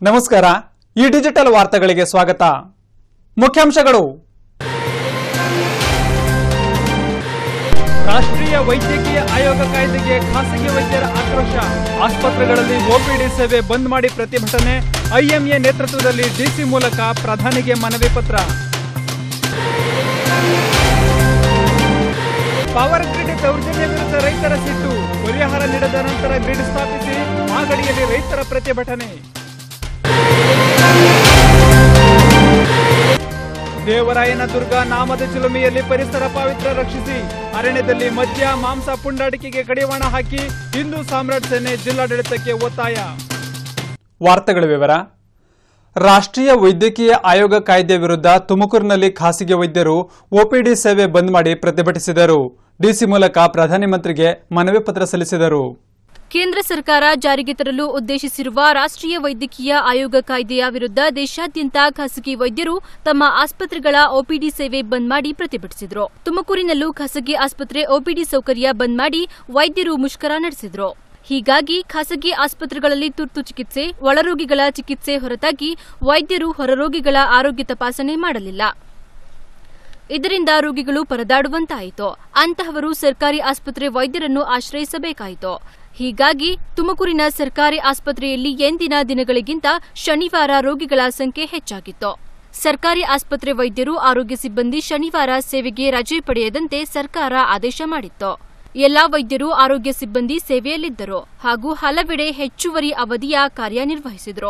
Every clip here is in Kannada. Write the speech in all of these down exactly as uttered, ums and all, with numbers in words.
ನಮಸ್ಕಾರ ಈ ಡಿಜಿಟಲ್ ವಾರ್ತೆಗಳಿಗೆ ಸ್ವಾಗತ ಮುಖ್ಯಾಂಶಗಳು ರಾಷ್ಟ್ರೀಯ ವೈದ್ಯಕೀಯ ಆಯೋಗ ಕಾಯ್ದೆಗೆ ಖಾಸಗಿ ವೈದ್ಯರ ಆಕ್ರೋಶ ಆಸ್ಪತ್ರೆಗಳಲ್ಲಿ ಒಪಿಡಿ ಸೇವೆ ಬಂದ್ ಮಾಡಿ ಪ್ರತಿಭಟನೆ ಐಎಂಎ ನೇತೃತ್ವದಲ್ಲಿ ಡಿಸಿ ಮೂಲಕ ಪ್ರಧಾನಿಗೆ ಮನವಿ ಪತ್ರ ಪವರ್ ಗ್ರಿಡ್ ದೌರ್ಜನ್ಯ ವಿರುದ್ಧ ರೈತರ ಸಿಟ್ಟು ಪರಿಹಾರ ನೀಡದ ನಂತರ ಗ್ರಿಡ್ ಸ್ಥಾಪಿಸಿ ಮಾಗಡಿಯಲ್ಲಿ ರೈತರ ಪ್ರತಿಭಟನೆ ದೇವರಾಯನ ದುರ್ಗ ನಾಮದ ಚಿಲುಮೆಯಲ್ಲಿ ಪರಿಸರ ಪವಿತ್ರ ರಕ್ಷಿಸಿ ಅರಣ್ಯದಲ್ಲಿ ಮದ್ಯ ಮಾಂಸ ಪುಂಡಾಟಿಕೆಗೆ ಕಡಿವಾಣ ಹಾಕಿ ಹಿಂದೂ ಸಾಮ್ರಾಟ್ ಸೇನೆ ಜಿಲ್ಲಾಡಳಿತಕ್ಕೆ ಒತ್ತಾಯ. ವಾರ್ತೆಗಳ ವಿವರ. ರಾಷ್ಟ್ರೀಯ ವೈದ್ಯಕೀಯ ಆಯೋಗ ಕಾಯ್ದೆ ವಿರುದ್ಧ ತುಮಕೂರಿನಲ್ಲಿ ಖಾಸಗಿ ವೈದ್ಯರು ಒಪಿಡಿ ಸೇವೆ ಬಂದ್ ಮಾಡಿ ಪ್ರತಿಭಟಿಸಿದರು. ಡಿಸಿ ಮೂಲಕ ಪ್ರಧಾನಮಂತ್ರಿಗೆ ಮನವಿ ಪತ್ರ ಸಲ್ಲಿಸಿದರು. ಕೇಂದ್ರ ಸರ್ಕಾರ ಜಾರಿಗೆ ತರಲು ಉದ್ದೇಶಿಸಿರುವ ರಾಷ್ಟ್ರೀಯ ವೈದ್ಯಕೀಯ ಆಯೋಗ ಕಾಯ್ದೆಯ ವಿರುದ್ಧ ದೇಶಾದ್ಯಂತ ಖಾಸಗಿ ವೈದ್ಯರು ತಮ್ಮ ಆಸ್ಪತ್ರೆಗಳ ಒಪಿಡಿ ಸೇವೆ ಬಂದ್ ಮಾಡಿ ಪ್ರತಿಭಟಿಸಿದರು. ತುಮಕೂರಿನಲ್ಲೂ ಖಾಸಗಿ ಆಸ್ಪತ್ರೆ ಒಪಿಡಿ ಸೌಕರ್ಯ ಬಂದ್ ಮಾಡಿ ವೈದ್ಯರು ಮುಷ್ಕರ ನಡೆಸಿದರು. ಹೀಗಾಗಿ ಖಾಸಗಿ ಆಸ್ಪತ್ರೆಗಳಲ್ಲಿ ತುರ್ತು ಚಿಕಿತ್ಸೆ, ಒಳರೋಗಿಗಳ ಚಿಕಿತ್ಸೆ ಹೊರತಾಗಿ ವೈದ್ಯರು ಹೊರರೋಗಿಗಳ ಆರೋಗ್ಯ ತಪಾಸಣೆ ಮಾಡಲಿಲ್ಲ. ಇದರಿಂದ ರೋಗಿಗಳು ಪರದಾಡುವಂತಾಯಿತು. ಅಂತಹವರು ಸರ್ಕಾರಿ ಆಸ್ಪತ್ರೆ ವೈದ್ಯರನ್ನು ಆಶ್ರಯಿಸಬೇಕಾಯಿತು. ಹೀಗಾಗಿ ತುಮಕೂರಿನ ಸರ್ಕಾರಿ ಆಸ್ಪತ್ರೆಯಲ್ಲಿ ಎಂದಿನ ದಿನಗಳಿಗಿಂತ ಶನಿವಾರ ರೋಗಿಗಳ ಸಂಖ್ಯೆ ಹೆಚ್ಚಾಗಿತ್ತು. ಸರ್ಕಾರಿ ಆಸ್ಪತ್ರೆ ವೈದ್ಯರು, ಆರೋಗ್ಯ ಸಿಬ್ಬಂದಿ ಶನಿವಾರ ಸೇವೆಗೆ ರಜೆ ಪಡೆಯದಂತೆ ಸರ್ಕಾರ ಆದೇಶ ಮಾಡಿತ್ತು. ಎಲ್ಲಾ ವೈದ್ಯರು, ಆರೋಗ್ಯ ಸಿಬ್ಬಂದಿ ಸೇವೆಯಲ್ಲಿದ್ದರು ಹಾಗೂ ಹಲವೆಡೆ ಹೆಚ್ಚುವರಿ ಅವಧಿಯ ಕಾರ್ಯನಿರ್ವಹಿಸಿದರು.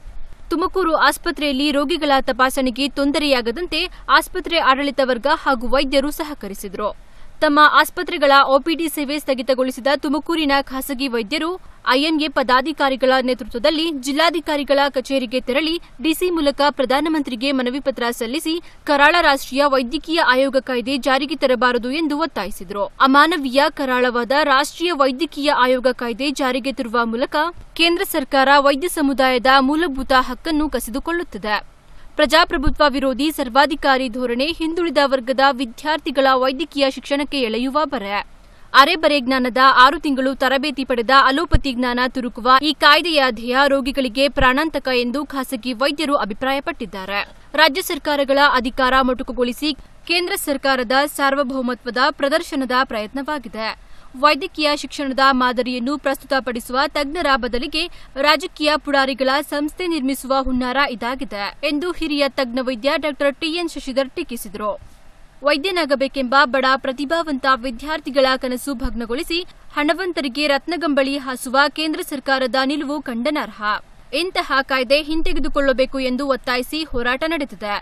ತುಮಕೂರು ಆಸ್ಪತ್ರೆಯಲ್ಲಿ ರೋಗಿಗಳ ತಪಾಸಣೆಗೆ ತೊಂದರೆಯಾಗದಂತೆ ಆಸ್ಪತ್ರೆ ಆಡಳಿತ ವರ್ಗ ಹಾಗೂ ವೈದ್ಯರು ಸಹಕರಿಸಿದರು. ತಮ್ಮ ಆಸ್ಪತ್ರೆಗಳ ಒಪಿಡಿ ಸೇವೆ ಸ್ಥಗಿತಗೊಳಿಸಿದ ತುಮಕೂರಿನ ಖಾಸಗಿ ವೈದ್ಯರು ಐಎಂಎ ಪದಾಧಿಕಾರಿಗಳ ನೇತೃತ್ವದಲ್ಲಿ ಜಿಲ್ಲಾಧಿಕಾರಿಗಳ ಕಚೇರಿಗೆ ತೆರಳಿ ಡಿಸಿ ಮೂಲಕ ಪ್ರಧಾನಮಂತ್ರಿಗೆ ಮನವಿ ಪತ್ರ ಸಲ್ಲಿಸಿ ಕರಾಳ ರಾಷ್ಟ್ರೀಯ ವೈದ್ಯಕೀಯ ಆಯೋಗ ಕಾಯ್ದೆ ಜಾರಿಗೆ ತರಬಾರದು ಎಂದು ಒತ್ತಾಯಿಸಿದರು. ಅಮಾನವೀಯ ಕರಾಳವಾದ ರಾಷ್ಟ್ರೀಯ ವೈದ್ಯಕೀಯ ಆಯೋಗ ಕಾಯ್ದೆ ಜಾರಿಗೆ ತರುವ ಮೂಲಕ ಕೇಂದ್ರ ಸರ್ಕಾರ ವೈದ್ಯ ಸಮುದಾಯದ ಮೂಲಭೂತ ಹಕ್ಕನ್ನು ಕಸಿದುಕೊಳ್ಳುತ್ತಿದೆ. ಪ್ರಜಾಪ್ರಭುತ್ವ ವಿರೋಧಿ ಸರ್ವಾಧಿಕಾರಿ ಧೋರಣೆ ಹಿಂದುಳಿದ ವರ್ಗದ ವಿದ್ಯಾರ್ಥಿಗಳ ವೈದ್ಯಕೀಯ ಶಿಕ್ಷಣಕ್ಕೆ ಎಳೆಯುವ ಬರೆ. ಅರೆಬರೆ ಜ್ಞಾನದ ಆರು ತಿಂಗಳು ತರಬೇತಿ ಪಡೆದ ಅಲೋಪತಿ ಜ್ಞಾನ ತುರುಕುವ ಈ ಕಾಯ್ದೆಯ ಧ್ಯೇಯ ರೋಗಿಗಳಿಗೆ ಪ್ರಾಣಾಂತಕ ಎಂದು ಖಾಸಗಿ ವೈದ್ಯರು ಅಭಿಪ್ರಾಯಪಟ್ಟಿದ್ದಾರೆ. ರಾಜ್ಯ ಸರ್ಕಾರಗಳ ಅಧಿಕಾರ ಮೊಟಕುಗೊಳಿಸಿ ಕೇಂದ್ರ ಸರ್ಕಾರದ ಸಾರ್ವಭೌಮತ್ವದ ಪ್ರದರ್ಶನದ ಪ್ರಯತ್ನವಾಗಿದೆ. ವೈದ್ಯಕೀಯ ಶಿಕ್ಷಣದ ಮಾದರಿಯನ್ನು ಪ್ರಸ್ತುತಪಡಿಸುವ ತಜ್ಞರ ಬದಲಿಗೆ ರಾಜಕೀಯ ಪುಡಾರಿಗಳ ಸಂಸ್ಥೆ ನಿರ್ಮಿಸುವ ಹುನ್ನಾರ ಇದಾಗಿದೆ ಎಂದು ಹಿರಿಯ ತಜ್ಞ ವೈದ್ಯ ಡಾ ಟಿಎನ್ ಶಶಿಧರ್ ಟೀಕಿಸಿದರು. ವೈದ್ಯನಾಗಬೇಕೆಂಬ ಬಡ ಪ್ರತಿಭಾವಂತ ವಿದ್ಯಾರ್ಥಿಗಳ ಕನಸು ಭಗ್ನಗೊಳಿಸಿ ಹಣವಂತರಿಗೆ ರತ್ನಗಂಬಳಿ ಹಾಸುವ ಕೇಂದ್ರ ಸರ್ಕಾರದ ನಿಲುವು ಖಂಡನಾರ್ಹ. ಇಂತಹ ಕಾಯ್ದೆ ಹಿಂತೆಗೆದುಕೊಳ್ಳಬೇಕು ಎಂದು ಒತ್ತಾಯಿಸಿ ಹೋರಾಟ ನಡೆದಿದೆ.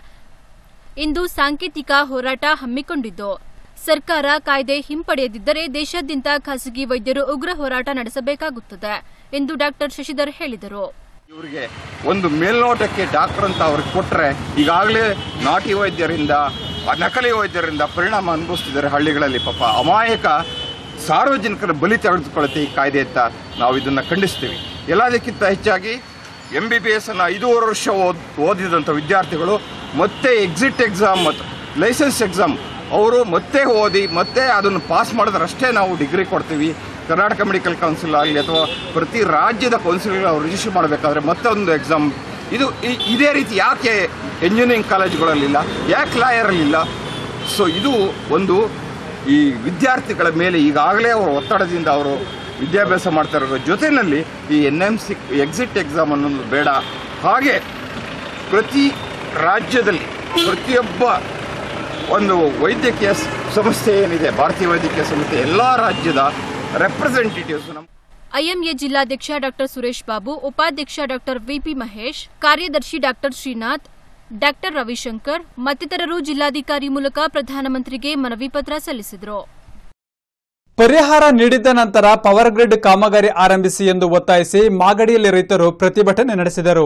ಇಂದು ಸಾಂಕೇತಿಕ ಹೋರಾಟ ಹಮ್ಮಿಕೊಂಡಿದ್ದು, ಸರ್ಕಾರ ಕಾಯ್ದೆ ಹಿಂಪಡೆಯದಿದ್ದರೆ ದೇಶಾದ್ಯಂತ ಖಾಸಗಿ ವೈದ್ಯರು ಉಗ್ರ ಹೋರಾಟ ನಡೆಸಬೇಕಾಗುತ್ತದೆ ಎಂದು ಡಾ ಶಶಿಧರ್ ಹೇಳಿದರು. ಇವರಿಗೆ ಒಂದು ಮೇಲ್ನೋಟಕ್ಕೆ ಡಾಕ್ಟರ್ ಅಂತ ಅವ್ರಿಗೆ ಕೊಟ್ಟರೆ ಈಗಾಗಲೇ ನಾಟಿ ವೈದ್ಯರಿಂದ, ನಕಲಿ ವೈದ್ಯರಿಂದ ಪರಿಣಾಮ ಅನುಭವಿಸ್ತಿದ್ದಾರೆ ಹಳ್ಳಿಗಳಲ್ಲಿ. ಪಾಪ ಅಮಾಯಕ ಸಾರ್ವಜನಿಕರ ಬಲಿ ತೆಗೆದುಕೊಳ್ಳುತ್ತೆ ಈ ಕಾಯ್ದೆ ಅಂತ ನಾವು ಇದನ್ನು ಖಂಡಿಸ್ತೀವಿ. ಎಲ್ಲದಕ್ಕಿಂತ ಹೆಚ್ಚಾಗಿ ಎಂ ಬಿ ಬಿ ಎಸ್ ಅನ್ನು ಐದೂವರೆ ವರ್ಷ ಓದ್ ಓದಿದಂಥ ವಿದ್ಯಾರ್ಥಿಗಳು ಮತ್ತೆ ಎಕ್ಸಿಟ್ ಎಕ್ಸಾಮ್ ಮತ್ತು ಲೈಸೆನ್ಸ್ ಎಕ್ಸಾಮ್ ಅವರು ಮತ್ತೆ ಓದಿ ಮತ್ತೆ ಅದನ್ನು ಪಾಸ್ ಮಾಡಿದ್ರಷ್ಟೇ ನಾವು ಡಿಗ್ರಿ ಕೊಡ್ತೀವಿ. ಕರ್ನಾಟಕ ಮೆಡಿಕಲ್ ಕೌನ್ಸಿಲ್ ಆಗಲಿ ಅಥವಾ ಪ್ರತಿ ರಾಜ್ಯದ ಕೌನ್ಸಿಲ್ಗಳು ಅವ್ರು ರಿಜಿಸ್ಟರ್ ಮಾಡಬೇಕಾದ್ರೆ ಮತ್ತೆ ಒಂದು ಎಕ್ಸಾಮ್. ಇದು ಇದೇ ರೀತಿ ಯಾಕೆ ಎಂಜಿನಿಯರಿಂಗ್ ಕಾಲೇಜುಗಳಲ್ಲಿಲ್ಲ, ಯಾಕೆ ಲಾಯರಲ್ಲಿಲ್ಲ? ಸೊ ಇದು ಒಂದು ಈ ವಿದ್ಯಾರ್ಥಿಗಳ ಮೇಲೆ ಈಗಾಗಲೇ ಅವರು ಒತ್ತಡದಿಂದ ಅವರು ವಿದ್ಯಾಭ್ಯಾಸ ಮಾಡ್ತಾ ಇರೋ ಜೊತೆಯಲ್ಲಿ ಈ N M C exit exam ಅನ್ನೋದು ಬೇಡ. ಹಾಗೆ ಪ್ರತಿ ರಾಜ್ಯದಲ್ಲಿ ಪ್ರತಿಯೊಬ್ಬ ಒಂದು ವೈದ್ಯಕೀಯ ಸಂಸ್ಥೆ ಏನಿದೆ, ಭಾರತೀಯ ವೈದ್ಯಕೀಯ ಸಂಸ್ಥೆ ಎಲ್ಲ ರಾಜ್ಯದ ರೆಪ್ರೆಸೆಂಟೇಟಿವ್ಸ್. ಐಎಂಎ ಜಿಲ್ಲಾಧ್ಯಕ್ಷ ಡಾ ಸುರೇಶ್ ಬಾಬು, ಉಪಾಧ್ಯಕ್ಷ ಡಾ ವಿಪಿ ಮಹೇಶ್, ಕಾರ್ಯದರ್ಶಿ ಡಾ ಶ್ರೀನಾಥ್, ಡಾ ರವಿಶಂಕರ್ ಮತ್ತಿತರರು ಜಿಲ್ಲಾಧಿಕಾರಿ ಮೂಲಕ ಪ್ರಧಾನಮಂತ್ರಿಗೆ ಮನವಿ ಪತ್ರ ಸಲ್ಲಿಸಿದರು. ಪರಿಹಾರ ನೀಡಿದ ನಂತರ ಪವರ್ ಗ್ರಿಡ್ ಕಾಮಗಾರಿ ಆರಂಭಿಸಿ ಎಂದು ಒತ್ತಾಯಿಸಿ ಮಾಗಡಿಯಲ್ಲಿ ರೈತರು ಪ್ರತಿಭಟನೆ ನಡೆಸಿದರು.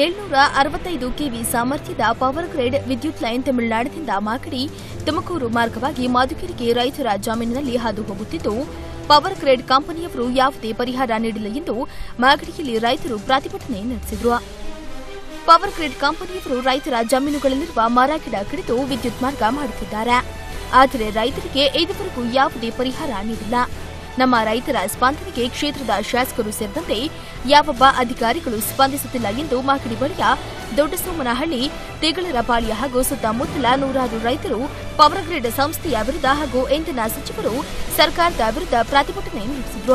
ಏಳ್ನೂರ ಅರವತ್ತೈದು ಕೆವಿ ಸಾಮರ್ಥ್ಯದ ಪವರ್ ಗ್ರಿಡ್ ವಿದ್ಯುತ್ ಲೈನ್ ತಮಿಳುನಾಡಿನಿಂದ ಮಾಗಡಿ ತುಮಕೂರು ಮಾರ್ಗವಾಗಿ ಮಧುಗಿರಿಗೆ ರೈತರ ಜಮೀನಿನಲ್ಲಿ ಹಾದು ಹೋಗುತ್ತಿದ್ದು, ಪವರ್ ಗ್ರಿಡ್ ಕಂಪನಿಯವರು ಯಾವುದೇ ಪರಿಹಾರ ನೀಡಿಲ್ಲ ಎಂದು ಮಾಗಡಿಯಲ್ಲಿ ರೈತರು ಪ್ರತಿಭಟನೆ ನಡೆಸಿದರು. ಪವರ್ ಗ್ರಿಡ್ ಕಂಪನಿಯವರು ರೈತರ ಜಮೀನುಗಳಲ್ಲಿರುವ ಮರ ಗಿಡ ಕಡಿದು ವಿದ್ಯುತ್ ಮಾರ್ಗ ಮಾಡುತ್ತಿದ್ದಾರೆ. ಆದರೆ ರೈತರಿಗೆ ಇದುವರೆಗೂ ಯಾವುದೇ ಪರಿಹಾರ ನೀಡಿಲ್ಲ. ನಮ್ಮ ರೈತರ ಸ್ಪಂದನೆಗೆ ಕ್ಷೇತ್ರದ ಶಾಸಕರು ಸೇರಿದಂತೆ ಯಾವೊಬ್ಬ ಅಧಿಕಾರಿಗಳು ಸ್ಪಂದಿಸುತ್ತಿಲ್ಲ ಎಂದು ಮಾಗಡಿ ಬಳಿಯ ದೊಡ್ಡಸೋಮನಹಳ್ಳಿ, ತೇಗಳರಪಾಳ್ಯ ಹಾಗೂ ಸುತ್ತಮುತ್ತಲ ನೂರಾರು ರೈತರು ಪವರ್ ಗ್ರಿಡ್ ಸಂಸ್ಥೆಯ ವಿರುದ್ಧ ಹಾಗೂ ಇಂಧನ ಸಚಿವರು ಸರ್ಕಾರದ ವಿರುದ್ಧ ಪ್ರತಿಭಟನೆ ನಡೆಸಿದರು.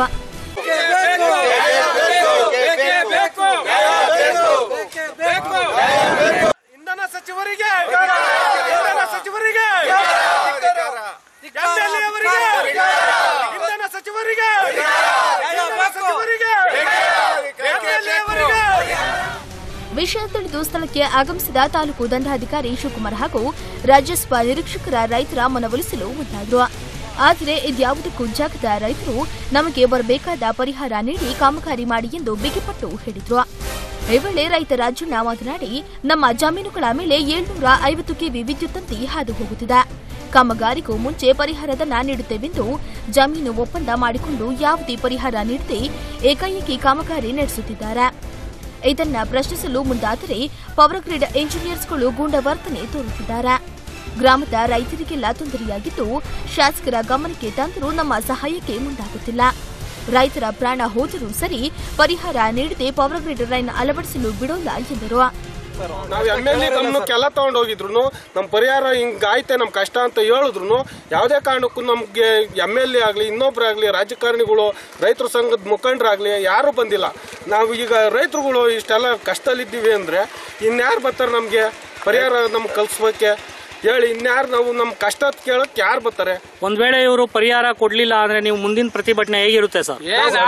ಇಂಧನ ಸಚಿವರಿಗೆ ಇಂಧನ ಸಚಿವರಿಗೆ ಇಂಧನ ಸಚಿವರಿಗೆ ವಿಷಯ ತಿಳಿದು ಸ್ಥಳಕ್ಕೆ ಆಗಮಿಸಿದ ತಾಲೂಕು ದಂಡಾಧಿಕಾರಿ ಶಿವಕುಮಾರ್ ಹಾಗೂ ರಾಜಸ್ವ ನಿರೀಕ್ಷಕರ ರೈತರ ಮನವೊಲಿಸಲು ಮುಂದಾದರು. ಆದರೆ ಇದ್ಯಾವುದಕ್ಕೂ ಜಾಗದ ರೈತರು ನಮಗೆ ಬರಬೇಕಾದ ಪರಿಹಾರ ನೀಡಿ ಕಾಮಗಾರಿ ಮಾಡಿ ಎಂದು ಬಿಗಿಪಟ್ಟು ಹೇಳಿದರು. ಈ ವೇಳೆ ರೈತ ರಾಜಣ್ಣ ಮಾತನಾಡಿ, ನಮ್ಮ ಜಮೀನುಗಳ ಮೇಲೆ ಏಳ್ನೂರ ಐವತ್ತು ಕೆವಿ ವಿದ್ಯುತ್ ತಂತಿ ಹಾದು ಹೋಗುತ್ತಿದೆ. ಕಾಮಗಾರಿಗೂ ಮುಂಚೆ ಪರಿಹಾರಧನ ನೀಡುತ್ತೇವೆಂದು ಜಮೀನು ಒಪ್ಪಂದ ಮಾಡಿಕೊಂಡು ಯಾವುದೇ ಪರಿಹಾರ ನೀಡದೆ ಏಕಾಏಕಿ ಕಾಮಗಾರಿ ನಡೆಸುತ್ತಿದ್ದಾರೆ. ಇದನ್ನ ಪ್ರಶ್ನಿಸಲು ಮುಂದಾದರೆ ಪವರ್ ಗ್ರಿಡ್ ಇಂಜಿನಿಯರ್ಸ್ಗಳು ಗೂಂಡಾವರ್ತನೆ ತೋರುತ್ತಿದ್ದಾರೆ. ಗ್ರಾಮದ ರೈತರಿಗೆಲ್ಲ ತೊಂದರೆಯಾಗಿದ್ದು, ಶಾಸಕರ ಗಮನಕ್ಕೆ ತಂದರೂ ನಮ್ಮ ಸಹಾಯಕ್ಕೆ ಮುಂದಾಗುತ್ತಿಲ್ಲ. ರೈತರ ಪ್ರಾಣ ಹೋದರೂ ಸರಿ, ಪರಿಹಾರ ನೀಡದೆ ಪವರ್ ಗ್ರಿಡ್ ಲೈನ್ ಅಳವಡಿಸಲು ಬಿಡೋಲ್ಲ ಎಂದರು. ನಾವು ಎಮ್ ಎಲ್ ಎ ಗಮನಕ್ಕೆಲ್ಲ ತಗೊಂಡು ಹೋಗಿದ್ರು ನಮ್ಮ ಪರಿಹಾರ ಹಿಂಗಾಯ್ತೆ ನಮ್ ಕಷ್ಟ ಅಂತ ಹೇಳಿದ್ರು ಯಾವುದೇ ಕಾರಣಕ್ಕೂ ನಮ್ಗೆ ಎಮ್ ಎಲ್ ಎ ಆಗ್ಲಿ ಇನ್ನೊಬ್ರಾಗ್ಲಿ ರಾಜಕಾರಣಿಗಳು ರೈತರ ಸಂಘದ ಮುಖಂಡರಾಗ್ಲಿ ಯಾರು ಬಂದಿಲ್ಲ. ನಾವು ಈಗ ರೈತರುಗಳು ಇಷ್ಟೆಲ್ಲ ಕಷ್ಟದಲ್ಲಿದ್ದೀವಿ ಅಂದ್ರೆ ಇನ್ಯಾರು ಬರ್ತಾರೆ ನಮ್ಗೆ ಪರಿಹಾರ ನಮ್ಗೆ ಕಲ್ಸ್ಬೇಕೆ ಹೇಳಿ? ಇನ್ಯಾರು ನಾವು ನಮ್ ಕಷ್ಟ ಕೇಳಕ್ ಯಾರು ಬರ್ತಾರೆ? ಒಂದ್ ವೇಳೆ ಇವರು ಪರಿಹಾರ ಕೊಡ್ಲಿಲ್ಲ ಅಂದ್ರೆ ನೀವು ಮುಂದಿನ ಪ್ರತಿಭಟನೆ ಹೇಗಿರುತ್ತೆ ಸರ್?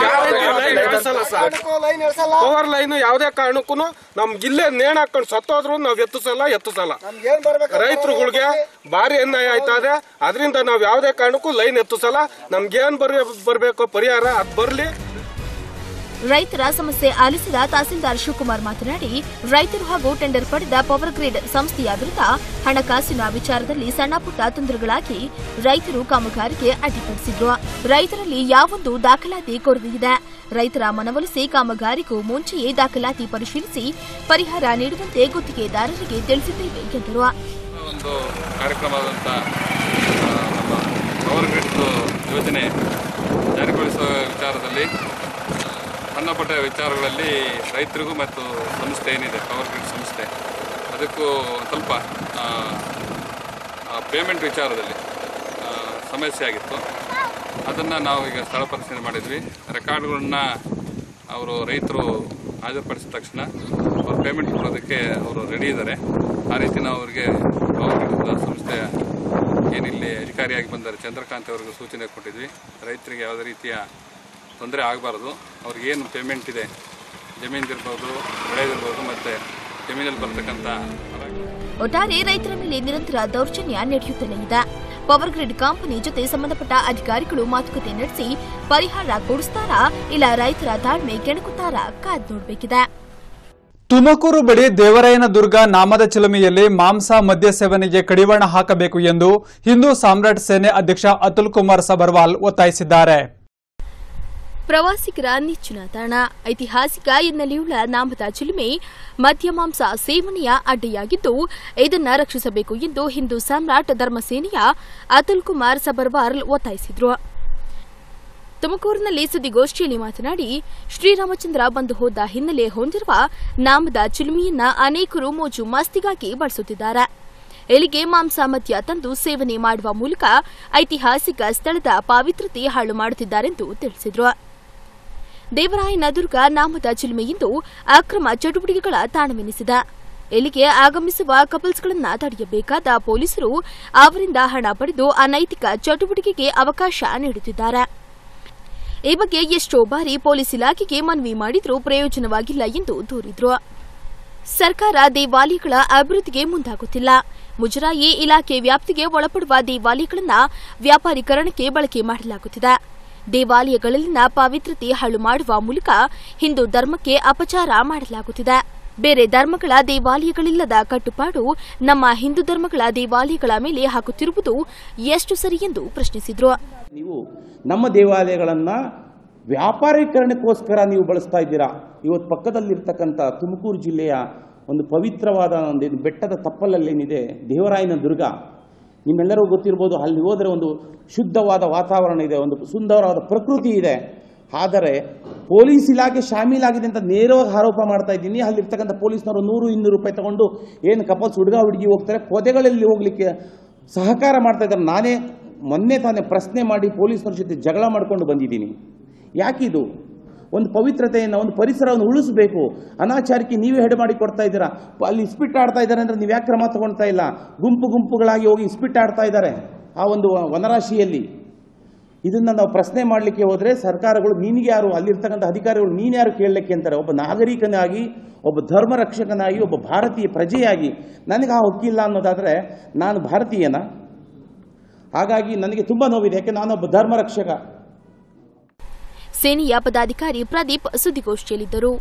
ಪವರ್ ಲೈನ್ ಯಾವುದೇ ಕಾರಣಕ್ಕೂ ನಮ್ಗೆ ಇಲ್ಲೇ ನೇಣ್ ಹಾಕೊಂಡು ಸತ್ತೋದ್ರು ನಾವ್ ಎತ್ತಿಸಲ್ಲ ಎತ್ತಿಸಲ್ಲ ರೈತರುಗಳಿಗೆ ಭಾರಿ ಅನ್ಯಾಯ ಆಯ್ತಾ ಇದೆ. ಅದರಿಂದ ನಾವ್ ಯಾವುದೇ ಕಾರಣಕ್ಕೂ ಲೈನ್ ಎತ್ತಿಸಲ್ಲ. ನಮ್ಗೇನ್ ಬರ್ಬೇಕು ಪರಿಹಾರ ಅದ್ ಬರ್ಲಿ. ರೈತರ ಸಮಸ್ಯೆ ಆಲಿಸಿದ ತಹಸೀಲ್ದಾರ್ ಶಿವಕುಮಾರ್ ಮಾತನಾಡಿ, ರೈತರು ಹಾಗೂ ಟೆಂಡರ್ ಪಡೆದ ಪವರ್ ಗ್ರಿಡ್ ಸಂಸ್ಥೆಯ ವಿರುದ್ಧ ಹಣಕಾಸಿನ ವಿಚಾರದಲ್ಲಿ ಸಣ್ಣಪುಟ್ಟ ತೊಂದರೆಗಳಾಗಿ ರೈತರು ಕಾಮಗಾರಿಗೆ ಅಡ್ಡಿಪಡಿಸಿದ್ರು. ರೈತರಲ್ಲಿ ಯಾವೊಂದು ದಾಖಲಾತಿ ಕೊರತೆಯಿದೆ. ರೈತರ ಮನವೊಲಿಸಿ ಕಾಮಗಾರಿಗೂ ಮುಂಚೆಯೇ ದಾಖಲಾತಿ ಪರಿಶೀಲಿಸಿ ಪರಿಹಾರ ನೀಡುವಂತೆ ಗುತ್ತಿಗೆದಾರರಿಗೆ ತಿಳಿಸಿದ್ದೇವೆ ಎಂದರು. ಒಂದು ಕಾರ್ಯಕ್ರಮವಾದಂಥ ನಮ್ಮ ಪವರ್ ಗ್ರಿಡ್ ಯೋಜನೆ ಜಾರಿಗೊಳಿಸುವ ವಿಚಾರದಲ್ಲಿ ಸಣ್ಣಪಟ್ಟ ವಿಚಾರಗಳಲ್ಲಿ ರೈತರಿಗೂ ಮತ್ತು ಸಂಸ್ಥೆ ಏನಿದೆ ಪವರ್ ಗ್ರಿಡ್ ಸಂಸ್ಥೆ ಅದಕ್ಕೂ ಸ್ವಲ್ಪ ಪೇಮೆಂಟ್ ವಿಚಾರದಲ್ಲಿ ಸಮಸ್ಯೆ ಆಗಿತ್ತು. ಅದನ್ನು ನಾವು ಈಗ ಸ್ಥಳ ಪರಿಶೀಲನೆ ಮಾಡಿದ್ವಿ. ರೆಕಾರ್ಡ್ಗಳನ್ನ ಅವರು ರೈತರು ಹಾಜರುಪಡಿಸಿದ ತಕ್ಷಣ ಅವ್ರು ಪೇಮೆಂಟ್ ಕೊಡೋದಕ್ಕೆ ಅವರು ರೆಡಿ ಇದ್ದಾರೆ. ಆ ರೀತಿ ನಾವು ಅವರಿಗೆ ಪವರ್ ಗ್ರಿಡ್ ಸಂಸ್ಥೆಯ ಏನಿಲ್ಲಿ ಅಧಿಕಾರಿಯಾಗಿ ಬಂದರೆ ಚಂದ್ರಕಾಂತ್ ಅವರಿಗೂ ಸೂಚನೆ ಕೊಟ್ಟಿದ್ವಿ. ರೈತರಿಗೆ ಯಾವುದೇ ರೀತಿಯ ತೊಂದರೆ ಆಗಬಾರ್ದು. ಅವ್ರಿಗೇನು ಪೇಮೆಂಟ್ ಇದೆ, ಜಮೀನಿರ್ಬೋದು, ಬೆಳೆದಿರ್ಬೋದು, ಮತ್ತೆ ಜಮೀನಲ್ಲಿ ಬರ್ತಕ್ಕಂಥ ಒಟ್ಟಾರೆ ರೈತರ ಮೇಲೆ ನಿರಂತರ ದೌರ್ಜನ್ಯ ನಡೆಯುತ್ತಲೇ ಇದೆ. ಪವರ್ ಗ್ರಿಡ್ ಕಂಪನಿ ಜೊತೆ ಸಂಬಂಧಪಟ್ಟ ಅಧಿಕಾರಿಗಳು ಮಾತುಕತೆ ನಡೆಸಿ ಪರಿಹಾರ ಕೊಡಿಸ್ತಾರಾ ಇಲ್ಲ ರೈತರ ತಾಳ್ಮೆ ಕೆಣಕುತ್ತಾರಾ ಕಾದ್ ನೋಡಬೇಕಿದೆ. ತುಮಕೂರು ಬಳಿ ದೇವರಾಯನದುರ್ಗ ನಾಮದ ಚಿಲುಮೆಯಲ್ಲಿ ಮಾಂಸ ಮದ್ಯ ಸೇವನೆಗೆ ಕಡಿವಾಣ ಹಾಕಬೇಕು ಎಂದು ಹಿಂದೂ ಸಾಮ್ರಾಟ್ ಸೇನೆ ಅಧ್ಯಕ್ಷ ಅತುಲ್ ಕುಮಾರ್ ಸಬರ್ವಾಲ್ ಒತ್ತಾಯಿಸಿದ್ದಾರೆ. ಪ್ರವಾಸಿಗರ ನೆಚ್ಚಿನ ತಾಣ ಐತಿಹಾಸಿಕ ಹಿನ್ನೆಲೆಯುಳ್ಳ ನಾಮದ ಚಿಲುಮೆ ಮದ್ಯ ಮಾಂಸ ಸೇವನೆಯ ಅಡ್ಡೆಯಾಗಿದ್ದು, ಇದನ್ನು ರಕ್ಷಿಸಬೇಕು ಎಂದು ಹಿಂದೂ ಸಾಮ್ರಾಟ್ ಧರ್ಮಸೇನೆಯ ಅತುಲ್ ಕುಮಾರ್ ಸಬರ್ವಾಲ್ ಒತ್ತಾಯಿಸಿದರು. ತುಮಕೂರಿನಲ್ಲಿ ಸುದ್ದಿಗೋಷ್ಠಿಯಲ್ಲಿ ಮಾತನಾಡಿ, ಶ್ರೀರಾಮಚಂದ್ರ ಬಂದು ಹೋದ ಹಿನ್ನೆಲೆ ಹೊಂದಿರುವ ನಾಮದ ಚಿಲುಮೆಯನ್ನ ಅನೇಕರು ಮೋಜು ಮಸ್ತಿಗಾಗಿ ಬಳಸುತ್ತಿದ್ದಾರೆ. ಇಲ್ಲಿಗೆ ಮಾಂಸ ಮದ್ಯ ತಂದು ಸೇವನೆ ಮಾಡುವ ಮೂಲಕ ಐತಿಹಾಸಿಕ ಸ್ಥಳದ ಪಾವಿತ್ರತೆ ಹಾಳು ಮಾಡುತ್ತಿದ್ದಾರೆಂದು ತಿಳಿಸಿದರು. ದೇವರಾಯನದುರ್ಗ ನಾಮದ ಚಿಲುಮೆಯಿಂದ ಅಕ್ರಮ ಚಟುವಟಿಕೆಗಳ ತಾಣವೆನಿಸಿದೆ. ಇಲ್ಲಿಗೆ ಆಗಮಿಸುವ ಕಪಲ್ಸ್ಗಳನ್ನು ತಡೆಯಬೇಕಾದ ಪೊಲೀಸರು ಅವರಿಂದ ಹಣ ಪಡೆದು ಅನೈತಿಕ ಚಟುವಟಿಕೆಗೆ ಅವಕಾಶ ನೀಡುತ್ತಿದ್ದಾರೆ. ಈ ಬಗ್ಗೆ ಎಷ್ಟೋ ಬಾರಿ ಪೊಲೀಸ್ ಇಲಾಖೆಗೆ ಮನವಿ ಮಾಡಿದರೂ ಪ್ರಯೋಜನವಾಗಿಲ್ಲ ಎಂದು ದೂರಿದರು. ಸರ್ಕಾರ ದೇವಾಲಯಗಳ ಅಭಿವೃದ್ಧಿಗೆ ಮುಂದಾಗುತ್ತಿಲ್ಲ. ಮುಜರಾಯಿ ಇಲಾಖೆ ವ್ಯಾಪ್ತಿಗೆ ಒಳಪಡುವ ದೇವಾಲಯಗಳನ್ನು ವ್ಯಾಪಾರೀಕರಣಕ್ಕೆ ಬಳಕೆ ಮಾಡಲಾಗುತ್ತಿದೆ. ದೇವಾಲಯಗಳಲ್ಲಿನ ಪವಿತ್ರತೆ ಹಾಳು ಮಾಡುವ ಮೂಲಕ ಹಿಂದೂ ಧರ್ಮಕ್ಕೆ ಅಪಚಾರ ಮಾಡಲಾಗುತ್ತಿದೆ. ಬೇರೆ ಧರ್ಮಗಳ ದೇವಾಲಯಗಳಿಲ್ಲದ ಕಟ್ಟುಪಾಡು ನಮ್ಮ ಹಿಂದೂ ಧರ್ಮಗಳ ದೇವಾಲಯಗಳ ಮೇಲೆ ಹಾಕುತ್ತಿರುವುದು ಎಷ್ಟು ಸರಿ ಎಂದು ಪ್ರಶ್ನಿಸಿದರು. ನೀವು ನಮ್ಮ ದೇವಾಲಯಗಳನ್ನು ವ್ಯಾಪಾರೀಕರಣಕ್ಕೋಸ್ಕರ ನೀವು ಬಳಸ್ತಾ ಇದ್ದೀರಾ. ಇವತ್ತು ಪಕ್ಕದಲ್ಲಿರ್ತಕ್ಕಂಥ ತುಮಕೂರು ಜಿಲ್ಲೆಯ ಒಂದು ಪವಿತ್ರವಾದ ಒಂದು ಬೆಟ್ಟದ ತಪ್ಪಲಲ್ಲೇನಿದೆ ದೇವರಾಯನ ದುರ್ಗ, ನಿಮ್ಮೆಲ್ಲರಿಗೂ ಗೊತ್ತಿರ್ಬೋದು. ಅಲ್ಲಿ ಹೋದರೆ ಒಂದು ಶುದ್ಧವಾದ ವಾತಾವರಣ ಇದೆ, ಒಂದು ಸುಂದರವಾದ ಪ್ರಕೃತಿ ಇದೆ. ಆದರೆ ಪೊಲೀಸ್ ಇಲಾಖೆ ಶಾಮೀಲಾಗಿದೆ ಅಂತ ನೇರವಾಗಿ ಆರೋಪ ಮಾಡ್ತಾ ಇದ್ದೀನಿ. ಅಲ್ಲಿರ್ತಕ್ಕಂಥ ಪೊಲೀಸ್ನವರು ನೂರು ಇನ್ನೂರು ರೂಪಾಯಿ ತಗೊಂಡು ಏನು ಕಪಲ್ಸ್ ಹುಡುಗ ಹುಡುಗಿ ಹೋಗ್ತಾರೆ, ಪೊದೆಗಳಲ್ಲಿ ಹೋಗ್ಲಿಕ್ಕೆ ಸಹಕಾರ ಮಾಡ್ತಾ ಇದ್ದಾರೆ. ನಾನೇ ಮೊನ್ನೆ ತಾನೇ ಪ್ರಶ್ನೆ ಮಾಡಿ ಪೊಲೀಸ್ನವ್ರ ಜೊತೆ ಜಗಳ ಮಾಡ್ಕೊಂಡು ಬಂದಿದ್ದೀನಿ. ಯಾಕಿದು? ಒಂದು ಪವಿತ್ರತೆಯನ್ನು, ಒಂದು ಪರಿಸರವನ್ನು ಉಳಿಸಬೇಕು. ಅನಾಚಾರಕ್ಕೆ ನೀವೇ ಹೆಡ್ ಮಾಡಿ ಕೊಡ್ತಾ ಇದ್ದೀರಾ. ಅಲ್ಲಿ ಇಸ್ಪಿಟ್ ಆಡ್ತಾ ಇದ್ದಾರೆ ಅಂದರೆ ನೀವು ಯಾಕೆ ಕ್ರಮ ತಗೊಳ್ತಾ ಇಲ್ಲ? ಗುಂಪು ಗುಂಪುಗಳಾಗಿ ಹೋಗಿ ಇಸ್ಪಿಟ್ ಆಡ್ತಾ ಇದ್ದಾರೆ ಆ ಒಂದು ವನರಾಶಿಯಲ್ಲಿ. ಇದನ್ನು ನಾವು ಪ್ರಶ್ನೆ ಮಾಡಲಿಕ್ಕೆ ಹೋದರೆ ಸರ್ಕಾರಗಳು ನಿನಗೆ ಯಾರು, ಅಲ್ಲಿರ್ತಕ್ಕಂಥ ಅಧಿಕಾರಿಗಳು ನೀನು ಯಾರು ಕೇಳಲಿಕ್ಕೆ ಅಂತಾರೆ. ಒಬ್ಬ ನಾಗರಿಕನಾಗಿ, ಒಬ್ಬ ಧರ್ಮ ರಕ್ಷಕನಾಗಿ, ಒಬ್ಬ ಭಾರತೀಯ ಪ್ರಜೆಯಾಗಿ ನನಗೆ ಆ ಹಕ್ಕಿಲ್ಲ ಅನ್ನೋದಾದರೆ ನಾನು ಭಾರತೀಯನ? ಹಾಗಾಗಿ ನನಗೆ ತುಂಬ ನೋವಿದೆ, ಯಾಕೆ ನಾನೊಬ್ಬ ಧರ್ಮ ರಕ್ಷಕ. ಸೇನೆಯ ಪದಾಧಿಕಾರಿ ಪ್ರದೀಪ್ ಸುದ್ದಿಗೋಷ್ಠಿಯಲ್ಲಿದ್ದರು.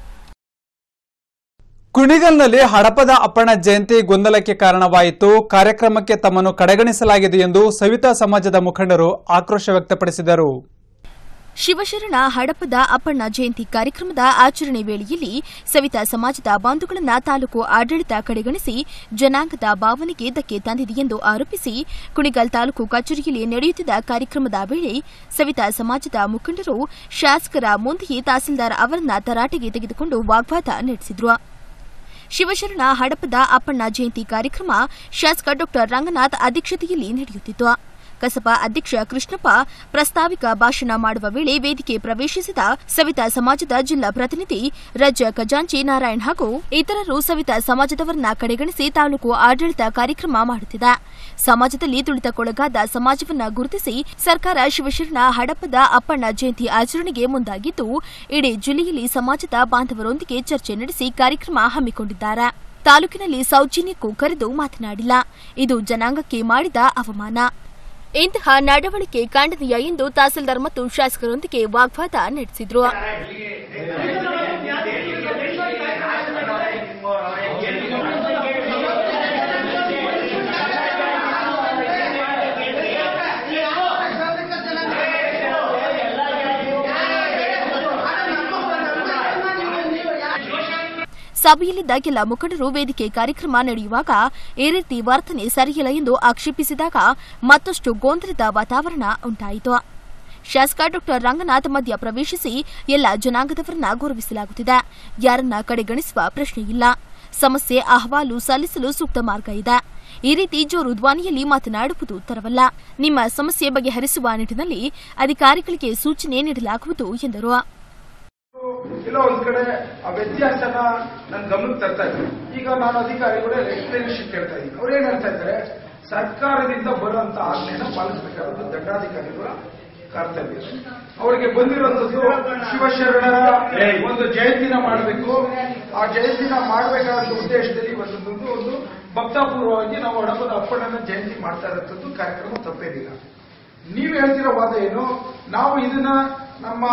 ಕುಣಿಗಲ್ನಲ್ಲಿ ಹಡಪದ ಅಪ್ಪಣ್ಣ ಜಯಂತಿ ಗೊಂದಲಕ್ಕೆ ಕಾರಣವಾಯಿತು. ಕಾರ್ಯಕ್ರಮಕ್ಕೆ ತಮ್ಮನ್ನು ಕಡೆಗಣಿಸಲಾಗಿದೆ ಎಂದು ಸವಿತಾ ಸಮಾಜದ ಮುಖಂಡರು ಆಕ್ರೋಶ ವ್ಯಕ್ತಪಡಿಸಿದರು. ಶಿವಶರಣ ಹಡಪದ ಅಪ್ಪಣ್ಣ ಜಯಂತಿ ಕಾರ್ಯಕ್ರಮದ ಆಚರಣೆ ವೇಳೆಯಲ್ಲಿ ಸವಿತಾ ಸಮಾಜದ ಬಾಂಧುಗಳನ್ನ ತಾಲೂಕು ಆಡಳಿತ ಕಡೆಗಣಿಸಿ ಜನಾಂಗದ ಭಾವನೆಗೆ ಧಕ್ಕೆ ತಂದಿದೆ ಎಂದು ಆರೋಪಿಸಿ ಕುಣಿಗಲ್ ತಾಲೂಕು ಕಚೇರಿಯಲ್ಲಿ ನಡೆಯುತ್ತಿದ್ದ ಕಾರ್ಯಕ್ರಮದ ವೇಳೆ ಸವಿತಾ ಸಮಾಜದ ಮುಖಂಡರು ಶಾಸಕರ ಮುಂದೆಯೇ ತಹಸೀಲ್ದಾರ್ ಅವರನ್ನ ತರಾಟೆಗೆ ತೆಗೆದುಕೊಂಡು ವಾಗ್ವಾದ ನಡೆಸಿದರು. ಶಿವಶರಣ ಹಡಪದ ಅಪ್ಪಣ್ಣ ಜಯಂತಿ ಕಾರ್ಯಕ್ರಮ ಶಾಸಕ ಡಾ ರಂಗನಾಥ್ ಅಧ್ಯಕ್ಷತೆಯಲ್ಲಿ ನಡೆಯುತ್ತಿತ್ತು. ಕಸಬಾ ಅಧ್ಯಕ್ಷ ಕೃಷ್ಣಪ್ಪ ಪ್ರಸ್ತಾವಿಕ ಭಾಷಣ ಮಾಡುವ ವೇಳೆ ವೇದಿಕೆ ಪ್ರವೇಶಿಸಿದ ಸವಿತಾ ಸಮಾಜದ ಜಿಲ್ಲಾ ಪ್ರತಿನಿಧಿ ರಾಜ್ಯ ಖಜಾಂಚಿ ನಾರಾಯಣ್ ಹಾಗೂ ಇತರರು ಸವಿತಾ ಸಮಾಜದವರನ್ನ ಕಡೆಗಣಿಸಿ ತಾಲೂಕು ಆಡಳಿತ ಕಾರ್ಯಕ್ರಮ ಮಾಡುತ್ತಿದೆ. ಸಮಾಜದಲ್ಲಿ ತುಳಿತಕ್ಕೊಳಗಾದ ಸಮಾಜವನ್ನ ಗುರುತಿಸಿ ಸರ್ಕಾರ ಶಿವಶರಣ ಹಡಪದ ಅಪ್ಪಣ್ಣ ಜಯಂತಿ ಆಚರಣೆಗೆ ಮುಂದಾಗಿದ್ದು ಇಡೀ ಜಿಲ್ಲೆಯಲ್ಲಿ ಸಮಾಜದ ಬಾಂಧವರೊಂದಿಗೆ ಚರ್ಚೆ ನಡೆಸಿ ಕಾರ್ಯಕ್ರಮ ಹಮ್ಮಿಕೊಂಡಿದ್ದಾರೆ. ತಾಲೂಕಿನಲ್ಲಿ ಸೌಜನ್ಯಕ್ಕೂ ಕರೆದು ಮಾತನಾಡಿಲ್ಲ. ಇದು ಜನಾಂಗಕ್ಕೆ ಮಾಡಿದ ಅವಮಾನ. ಇಂತಹ ನಡವಳಿಕೆ ಖಂಡನೀಯ ಎಂದು ತಹಸೀಲ್ದಾರ್ ಮತ್ತು ಶಾಸಕರೊಂದಿಗೆ ವಾಗ್ವಾದ ನಡೆಸಿದರು. ಸಭೆಯಲ್ಲಿದ್ದ ಕೆಲ ಮುಖಂಡರು ವೇದಿಕೆ ಕಾರ್ಯಕ್ರಮ ನಡೆಯುವಾಗ ಈ ರೀತಿ ವರ್ತನೆ ಸರಿಯಿಲ್ಲ ಎಂದು ಆಕ್ಷೇಪಿಸಿದಾಗ ಮತ್ತಷ್ಟು ಗೊಂದಲದ ವಾತಾವರಣ ಉಂಟಾಯಿತು. ಶಾಸಕ ಡಾ ರಂಗನಾಥ್ ಮಧ್ಯ ಪ್ರವೇಶಿಸಿ ಎಲ್ಲ ಜನಾಂಗದವರನ್ನ ಗೌರವಿಸಲಾಗುತ್ತಿದೆ, ಯಾರನ್ನ ಕಡೆಗಣಿಸುವ ಪ್ರಶ್ನೆಯಿಲ್ಲ, ಸಮಸ್ಯೆ ಅಹವಾಲು ಸಲ್ಲಿಸಲು ಸೂಕ್ತ ಮಾರ್ಗ ಇದೆ. ಈ ರೀತಿ ಜೋರು ಧ್ವನಿಯಲ್ಲಿ ಮಾತನಾಡುವುದು ತರವಲ್ಲ. ನಿಮ್ಮ ಸಮಸ್ಯೆ ಬಗೆಹರಿಸುವ ನಿಟ್ಟಿನಲ್ಲಿ ಅಧಿಕಾರಿಗಳಿಗೆ ಸೂಚನೆ ನೀಡಲಾಗುವುದು ಎಂದರು. ಇಲ್ಲ ಒಂದ್ ಕಡೆ ಆ ವ್ಯತ್ಯಾಸನ ನನ್ನ ಗಮನಕ್ಕೆ ತರ್ತಾ ಇದ್ರು. ಈಗ ನಾನು ಅಧಿಕಾರಿಗಳು ಎಕ್ಸ್ಪ್ಲೇನೇಷನ್ ಕೇಳ್ತಾ ಇದ್ದೀನಿ. ಅವ್ರು ಏನ್ ಹೇಳ್ತಾ ಇದ್ದಾರೆ, ಸರ್ಕಾರದಿಂದ ಬರುವಂತ ಆಜ್ಞೆನ ಪಾಲಿಸಬೇಕಾದ ದಂಡಾಧಿಕಾರಿಗಳ ಕರ್ತವ್ಯ. ಅವರಿಗೆ ಬಂದಿರುವಂತದ್ದು ಶಿವಶರಣರ ಒಂದು ಜಯಂತಿನ ಮಾಡಬೇಕು. ಆ ಜಯಂತಿನ ಮಾಡಬೇಕಾದ ಉದ್ದೇಶದಲ್ಲಿ ಒಂದು ಒಂದು ಭಕ್ತಾಪೂರ್ವವಾಗಿ ನಾವು ಹಡಪದ ಅಪ್ಪಣ್ಣನ ಜಯಂತಿ ಮಾಡ್ತಾ ಇರೋಂಥದ್ದು ಕಾರ್ಯಕ್ರಮ ತಪ್ಪೇನಿಲ್ಲ. ನೀವು ಹೇಳ್ತಿರೋ ವಾದ ಏನು, ನಾವು ಇದನ್ನ ನಮ್ಮ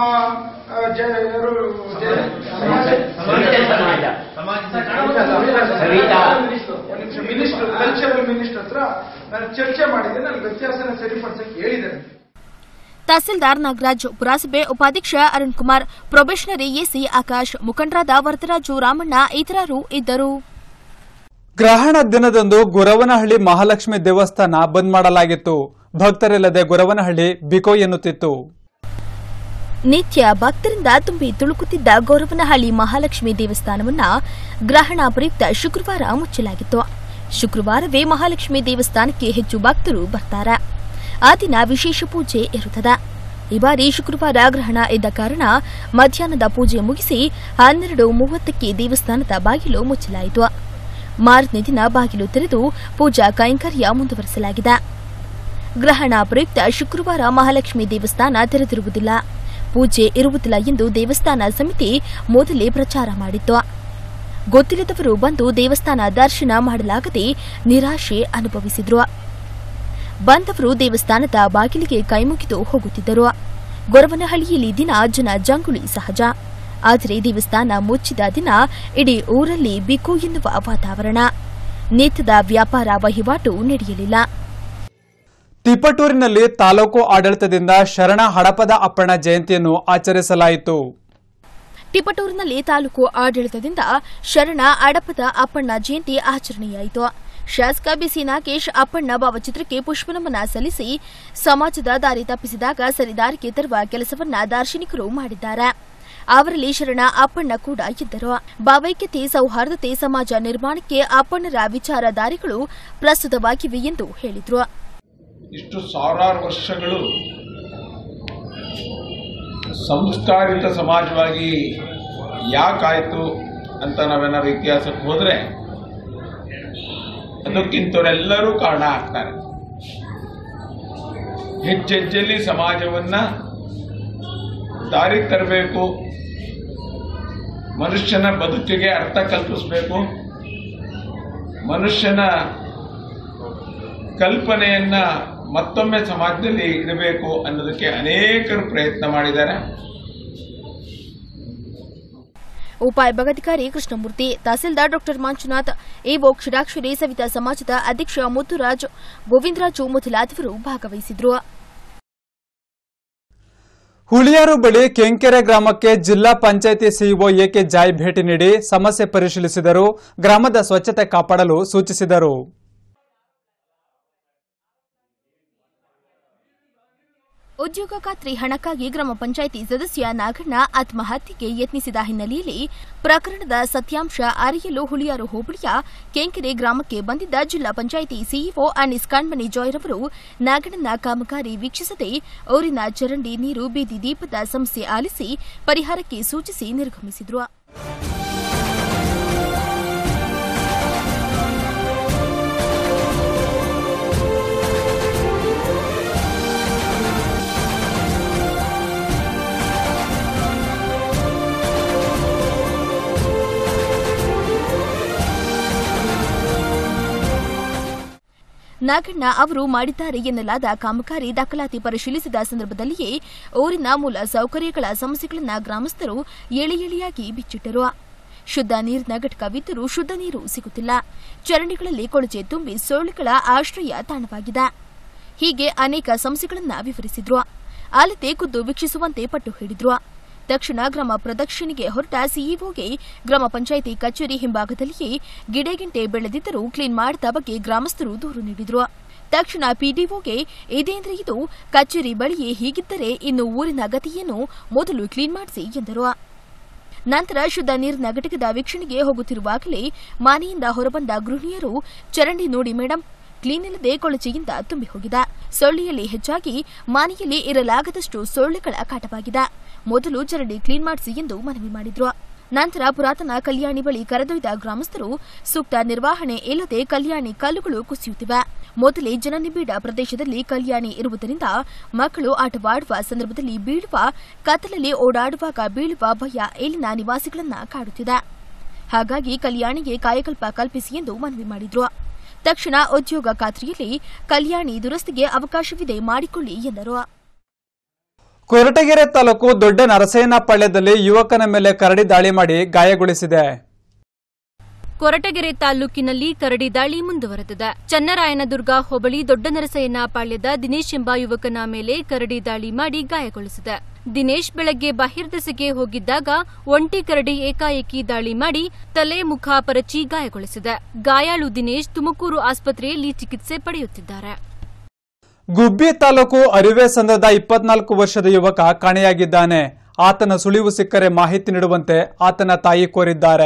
ಮಿನಿಸ್ಟರ್ ಕಲ್ಚರಲ್ ಮಿನಿಸ್ಟರ್ ಹತ್ರ ನಾನು ಚರ್ಚೆ ಮಾಡಿದ್ದೇನೆ, ಅಲ್ಲಿ ವ್ಯತ್ಯಾಸನ ಸರಿಪಡಿಸಕ್ಕೆ ಹೇಳಿದ್ದೇನೆ. ತಹಸೀಲ್ದಾರ್ ನಾಗರಾಜ್, ಪುರಸಭೆ ಉಪಾಧ್ಯಕ್ಷ ಅರುಣ್ ಕುಮಾರ್, ಪ್ರೊಬೇಷನರಿ ಎಸಿ ಆಕಾಶ್, ಮುಖಂಡರಾದ ವರದರಾಜು, ರಾಮಣ್ಣ ಇತರರು ಇದ್ದರು. ಗ್ರಹಣ ದಿನದಂದು ಗೊರವನಹಳ್ಳಿ ಮಹಾಲಕ್ಷ್ಮಿ ದೇವಸ್ಥಾನ ಬಂದ್ ಮಾಡಲಾಗಿತ್ತು. ಭಕ್ತರಿಲ್ಲದೆ ಗೊರವನಹಳ್ಳಿ ಬಿಕೋ ಎನ್ನುತ್ತಿತ್ತು. ನಿತ್ಯ ಭಕ್ತರಿಂದ ತುಂಬಿ ತುಳುಕುತ್ತಿದ್ದ ಗೊರವನಹಳ್ಳಿ ಮಹಾಲಕ್ಷ್ಮಿ ದೇವಸ್ಥಾನವನ್ನ ಗ್ರಹಣ ಪ್ರಯುಕ್ತ ಶುಕ್ರವಾರ ಮುಚ್ಚಲಾಗಿತ್ತು. ಶುಕ್ರವಾರವೇ ಮಹಾಲಕ್ಷ್ಮಿ ದೇವಸ್ಥಾನಕ್ಕೆ ಹೆಚ್ಚು ಭಕ್ತರು ಬರ್ತಾರೆ. ಆ ದಿನ ವಿಶೇಷ ಪೂಜೆ ಇರುತ್ತದೆ. ಈ ಬಾರಿ ಶುಕ್ರವಾರ ಗ್ರಹಣ ಇದ್ದ ಕಾರಣ ಮಧ್ಯಾಹ್ನದ ಪೂಜೆ ಮುಗಿಸಿ ಹನ್ನೆರಡು ಮೂವತ್ತಕ್ಕೆ ದೇವಸ್ಥಾನದ ಬಾಗಿಲು ಮುಚ್ಚಲಾಯಿತು. ಮಾರನೇ ದಿನ ಬಾಗಿಲು ತೆರೆದು ಪೂಜಾ ಕೈಂಕರ್ಯ ಮುಂದುವರೆಸಲಾಗಿದೆ. ಗ್ರಹಣ ಪ್ರಯುಕ್ತ ಶುಕ್ರವಾರ ಮಹಾಲಕ್ಷ್ಮಿ ದೇವಸ್ಥಾನ ತೆರೆದಿರುವುದಿಲ್ಲ, ಪೂಜೆ ಇರುವುದಿಲ್ಲ ಎಂದು ದೇವಸ್ಥಾನ ಸಮಿತಿ ಮೊದಲೇ ಪ್ರಚಾರ ಮಾಡಿತ್ತು. ಗೊತ್ತಿಲ್ಲದವರು ಬಂದು ದೇವಸ್ಥಾನ ದರ್ಶನ ಮಾಡಲಾಗದೆ ನಿರಾಶೆ ಅನುಭವಿಸಿದ್ರು. ಬಂದವರು ದೇವಸ್ಥಾನದ ಬಾಗಿಲಿಗೆ ಕೈಮುಗಿದು ಹೋಗುತ್ತಿದ್ದರು. ಗೊರವನಹಳ್ಳಿಯಲ್ಲಿ ದಿನ ಜನ ಜಂಗುಳಿ ಸಹಜ. ಆದರೆ ದೇವಸ್ಥಾನ ಮುಚ್ಚಿದ ದಿನ ಇಡೀ ಊರಲ್ಲಿ ಬಿಕು ಎನ್ನುವ ವಾತಾವರಣ. ನಿತ್ಯದ ವ್ಯಾಪಾರ ವಹಿವಾಟು ನಡೆಯಲಿಲ್ಲ. ತಿಪಟೂರಿನಲ್ಲಿ ತಾಲೂಕು ಆಡಳಿತದಿಂದ ಶರಣ ಹಡಪದ ಅಪ್ಪಣ್ಣ ಜಯಂತಿಯನ್ನು ಆಚರಿಸಲಾಯಿತು. ತಿಪಟೂರಿನಲ್ಲಿ ತಾಲೂಕು ಆಡಳಿತದಿಂದ ಶರಣ ಹಡಪದ ಅಪ್ಪಣ್ಣ ಜಯಂತಿ ಆಚರಣೆಯಾಯಿತು. ಶಾಸಕ ಬಿಸಿ ನಾಗೇಶ್ ಅಪ್ಪಣ್ಣ ಭಾವಚಿತ್ರಕ್ಕೆ ಪುಷ್ಪನಮನ ಸಲ್ಲಿಸಿ ಸಮಾಜದ ದಾರಿ ತಪ್ಪಿಸಿದಾಗ ಸರಿದಾರಿಗೆ ತರುವ ಕೆಲಸವನ್ನ ದಾರ್ಶನಿಕರು ಮಾಡಿದ್ದಾರೆ. ಅವರಲ್ಲಿ ಶರಣ ಅಪ್ಪಣ್ಣ ಕೂಡ ಇದ್ದರು. ಭಾವೈಕ್ಯತೆ, ಸೌಹಾರ್ದತೆ, ಸಮಾಜ ನಿರ್ಮಾಣಕ್ಕೆ ಅಪ್ಪಣ್ಣರ ವಿಚಾರಧಾರೆಗಳು ಪ್ರಸ್ತುತವಾಗಿವೆ ಎಂದು ಹೇಳಿದರು. ಇಷ್ಟು ಸಾವಿರಾರು ವರ್ಷಗಳು ಸಂಸ್ಕಾರಿತ ಸಮಾಜವಾಗಿ ಯಾಕಾಯಿತು ಅಂತ ನಾವೇನಾದ್ರು ಇತಿಹಾಸಕ್ಕೆ ಹೋದರೆ ಅದಕ್ಕಿಂತವರೆಲ್ಲರೂ ಕಾರಣ ಆಗ್ತಾರೆ. ಹೆಜ್ಜೆಜ್ಜೆಲ್ಲಿ ಸಮಾಜವನ್ನ ದಾರಿ ತರಬೇಕು, ಮನುಷ್ಯನ ಬದುಕಿಗೆ ಅರ್ಥ ಕಲ್ಪಿಸಬೇಕು, ಮನುಷ್ಯನ ಕಲ್ಪನೆಯನ್ನ ಮತ್ತೊಮ್ಮೆ ಸಮಾಜದಲ್ಲಿ ಇಡಬೇಕು ಅನ್ನೋದಕ್ಕೆ ಅನೇಕರು ಪ್ರಯತ್ನ ಮಾಡಿದ್ದಾರೆ. ಉಪವಿಭಾಗಾಧಿಕಾರಿ ಕೃಷ್ಣಮೂರ್ತಿ, ತಹಸೀಲ್ದಾರ್ ಡಾಕ್ಟರ್ ಮಂಜುನಾಥ್, ಇಒ ಕ್ಷೀರಾಕ್ಷರಿ ಸವಿತಾ ಸಮಾಜದ ಅಧ್ಯಕ್ಷ ಮುತ್ತುರಾಜ್, ಗೋವಿಂದರಾಜು ಮೊದಲಾದವರು ಭಾಗವಹಿಸಿದ್ರು. ಹುಳಿಯಾರು ಬಳಿ ಕೆಂಕೆರೆ ಗ್ರಾಮಕ್ಕೆ ಜಿಲ್ಲಾ ಪಂಚಾಯಿತಿ ಸಿಇಒ ಎಕೆ ಜಾಯ್ ಭೇಟಿ ನೀಡಿ ಸಮಸ್ಯೆ ಪರಿಶೀಲಿಸಿದರು. ಗ್ರಾಮದ ಸ್ವಚ್ಛತೆ ಕಾಪಾಡಲು ಸೂಚಿಸಿದರು. ಉದ್ಯೋಗ ಖಾತ್ರಿ ಹಣಕ್ಕಾಗಿ ಗ್ರಾಮ ಪಂಚಾಯಿತಿ ಸದಸ್ಯ ನಾಗಣ್ಣ ಆತ್ಮಹತ್ಯೆಗೆ ಯತ್ನಿಸಿದ ಹಿನ್ನೆಲೆಯಲ್ಲಿ ಪ್ರಕರಣದ ಸತ್ಯಾಂಶ ಅರಿಯಲು ಹುಳಿಯಾರು ಹೋಬಳಿಯ ಕೆಂಕೆರೆ ಗ್ರಾಮಕ್ಕೆ ಬಂದಿದ್ದ ಜಿಲ್ಲಾ ಪಂಚಾಯಿತಿ ಸಿಇಒ ಅನೀಸ್ ಕಣ್ಮಣಿ ಜಾಯ್ ರವರು ನಾಗಣ್ಣನ ಕಾಮಗಾರಿ ವೀಕ್ಷಿಸದೆ ಊರಿನ ಚರಂಡಿ ನೀರು, ಬೀದಿ ದೀಪದ ಸಮಸ್ಯೆ ಆಲಿಸಿ ಪರಿಹಾರಕ್ಕೆ ಸೂಚಿಸಿ ನಿರ್ಗಮಿಸಿದರು. ನಾಗಣ್ಣ ಅವರು ಮಾಡಿದ್ದಾರೆ ಎನ್ನಲಾದ ಕಾಮಗಾರಿ ದಾಖಲಾತಿ ಪರಿಶೀಲಿಸಿದ ಸಂದರ್ಭದಲ್ಲಿಯೇ ಊರಿನ ಮೂಲ ಸೌಕರ್ಯಗಳ ಸಮಸ್ಯೆಗಳನ್ನು ಗ್ರಾಮಸ್ಥರು ಎಳೆ ಎಳೆಯಾಗಿ ಬಿಚ್ಚಿಟ್ಟರು. ಶುದ್ಧ ನೀರಿನ ಘಟಕವಿದ್ದರೂ ಶುದ್ಧ ನೀರು ಸಿಗುತ್ತಿಲ್ಲ. ಚರಂಡಿಗಳಲ್ಲಿ ಕೊಳಚೆ ತುಂಬಿ ಸೊಳ್ಳೆಗಳ ಆಶ್ರಯ ತಾಣವಾಗಿದೆ. ಹೀಗೆ ಅನೇಕ ಸಮಸ್ಯೆಗಳನ್ನು ವಿವರಿಸಿದ್ರು. ಅಲ್ಲದೆ ಖುದ್ದು ವೀಕ್ಷಿಸುವಂತೆ ಪಟ್ಟು ಹಿಡಿದ್ರು. ತಕ್ಷಣ ಗ್ರಾಮ ಪ್ರದಕ್ಷಿಣೆಗೆ ಹೊರಟ ಸಿಇಒಗೆ ಗ್ರಾಮ ಪಂಚಾಯಿತಿ ಕಚೇರಿ ಹಿಂಭಾಗದಲ್ಲಿಯೇ ಗಿಡಗಿಂಟೆ ಬೆಳೆದಿದ್ದರೂ ಕ್ಲೀನ್ ಮಾಡಿದ ಬಗ್ಗೆ ಗ್ರಾಮಸ್ಥರು ದೂರು ನೀಡಿದ್ರು. ತಕ್ಷಣ ಪಿಡಿಒಗೆ ಇದೇಂದ್ರೆ ಇದು ಕಚೇರಿ ಬಳಿಯೇ ಹೀಗಿದ್ದರೆ ಇನ್ನು ಊರಿನ ಗತಿಯನ್ನು ಮೊದಲು ಕ್ಲೀನ್ ಮಾಡಿಸಿ ಎಂದರು. ನಂತರ ಶುದ್ಧ ನೀರಿನ ಘಟಕದ ವೀಕ್ಷಣೆಗೆ ಹೋಗುತ್ತಿರುವಾಗಲೇ ಮನೆಯಿಂದ ಹೊರಬಂದ ಗೃಹಿಣಿಯರು ಚರಂಡಿ ನೋಡಿ ಮೇಡಂ, ಕ್ಲೀನ್ ಇಲ್ಲದೆ ಕೊಳಚೆಯಿಂದ ತುಂಬಿ ಹೋಗಿದೆ. ಸೊಳ್ಳೆಯಲ್ಲಿ ಹೆಚ್ಚಾಗಿ ಮನೆಯಲ್ಲಿ ಇರಲಾಗದಷ್ಟು ಸೊಳ್ಳೆಗಳ ಕಾಟವಾಗಿದೆ. ಮೊದಲು ಚರಂಡಿ ಕ್ಲೀನ್ ಮಾಡಿಸಿ ಎಂದು ಮನವಿ ಮಾಡಿದ್ರು. ನಂತರ ಪುರಾತನ ಕಲ್ಯಾಣಿ ಬಳಿ ಕರೆದೊಯ್ದ ಗ್ರಾಮಸ್ಥರು ಸೂಕ್ತ ನಿರ್ವಹಣೆ ಇಲ್ಲದೆ ಕಲ್ಯಾಣಿ ಕಲ್ಲುಗಳು ಕುಸಿಯುತ್ತಿವೆ. ಮೊದಲೇ ಜನನಿಬಿಡ ಪ್ರದೇಶದಲ್ಲಿ ಕಲ್ಯಾಣಿ ಇರುವುದರಿಂದ ಮಕ್ಕಳು ಆಟವಾಡುವ ಸಂದರ್ಭದಲ್ಲಿ ಬೀಳುವ, ಕತ್ತಲಲ್ಲಿ ಓಡಾಡುವಾಗ ಬೀಳುವ ಭಯ ಇಲ್ಲಿನ ನಿವಾಸಿಗಳನ್ನ ಕಾಡುತ್ತಿದೆ. ಹಾಗಾಗಿ ಕಲ್ಯಾಣಿಗೆ ಕಾಯಕಲ್ಪ ಕಲ್ಪಿಸಿ ಎಂದು ಮನವಿ ಮಾಡಿದ್ರು. ತಕ್ಷಣ ಉದ್ಯೋಗ ಖಾತ್ರಿಯಲ್ಲಿ ಕಲ್ಯಾಣಿ ದುರಸ್ತಿಗೆ ಅವಕಾಶವಿದೆ, ಮಾಡಿಕೊಳ್ಳಿ ಎಂದರು. ಕೊರಟಗೆರೆ ತಾಲೂಕು ದೊಡ್ಡ ನರಸಯ್ಯನಪಾಳ್ಯದಲ್ಲಿ ಯುವಕನ ಮೇಲೆ ಕರಡಿ ದಾಳಿ ಮಾಡಿ ಗಾಯಗೊಳಿಸಿದೆ. ಕೊರಟಗೆರೆ ತಾಲೂಕಿನಲ್ಲಿ ಕರಡಿ ದಾಳಿ ಮುಂದುವರೆದಿದೆ. ಚನ್ನರಾಯನದುರ್ಗ ಹೋಬಳಿ ದೊಡ್ಡನರಸಯ್ಯನಪಾಳ್ಯದ ದಿನೇಶ್ ಎಂಬ ಯುವಕನ ಮೇಲೆ ಕರಡಿ ದಾಳಿ ಮಾಡಿ ಗಾಯಗೊಳಿಸಿದೆ. ದಿನೇಶ್ ಬೆಳಗ್ಗೆ ಬಾಹಿರ್ದೆಸೆಗೆ ಹೋಗಿದ್ದಾಗ ಒಂಟಿ ಕರಡಿ ಏಕಾಏಕಿ ದಾಳಿ ಮಾಡಿ ತಲೆ, ಮುಖ ಪರಚಿ ಗಾಯಗೊಳಿಸಿದೆ. ಗಾಯಾಳು ದಿನೇಶ್ ತುಮಕೂರು ಆಸ್ಪತ್ರೆಯಲ್ಲಿ ಚಿಕಿತ್ಸೆ ಪಡೆಯುತ್ತಿದ್ದಾರೆ. ಗುಬ್ಬಿ ತಾಲೂಕು ಅರಿವೆ ಸಂದ್ರದ ಇಪ್ಪತ್ನಾಲ್ಕು ವರ್ಷದ ಯುವಕ ಕಾಣೆಯಾಗಿದ್ದಾನೆ. ಆತನ ಸುಳಿವು ಸಿಕ್ಕರೆ ಮಾಹಿತಿ ನೀಡುವಂತೆ ಆತನ ತಾಯಿ ಕೋರಿದ್ದಾರೆ.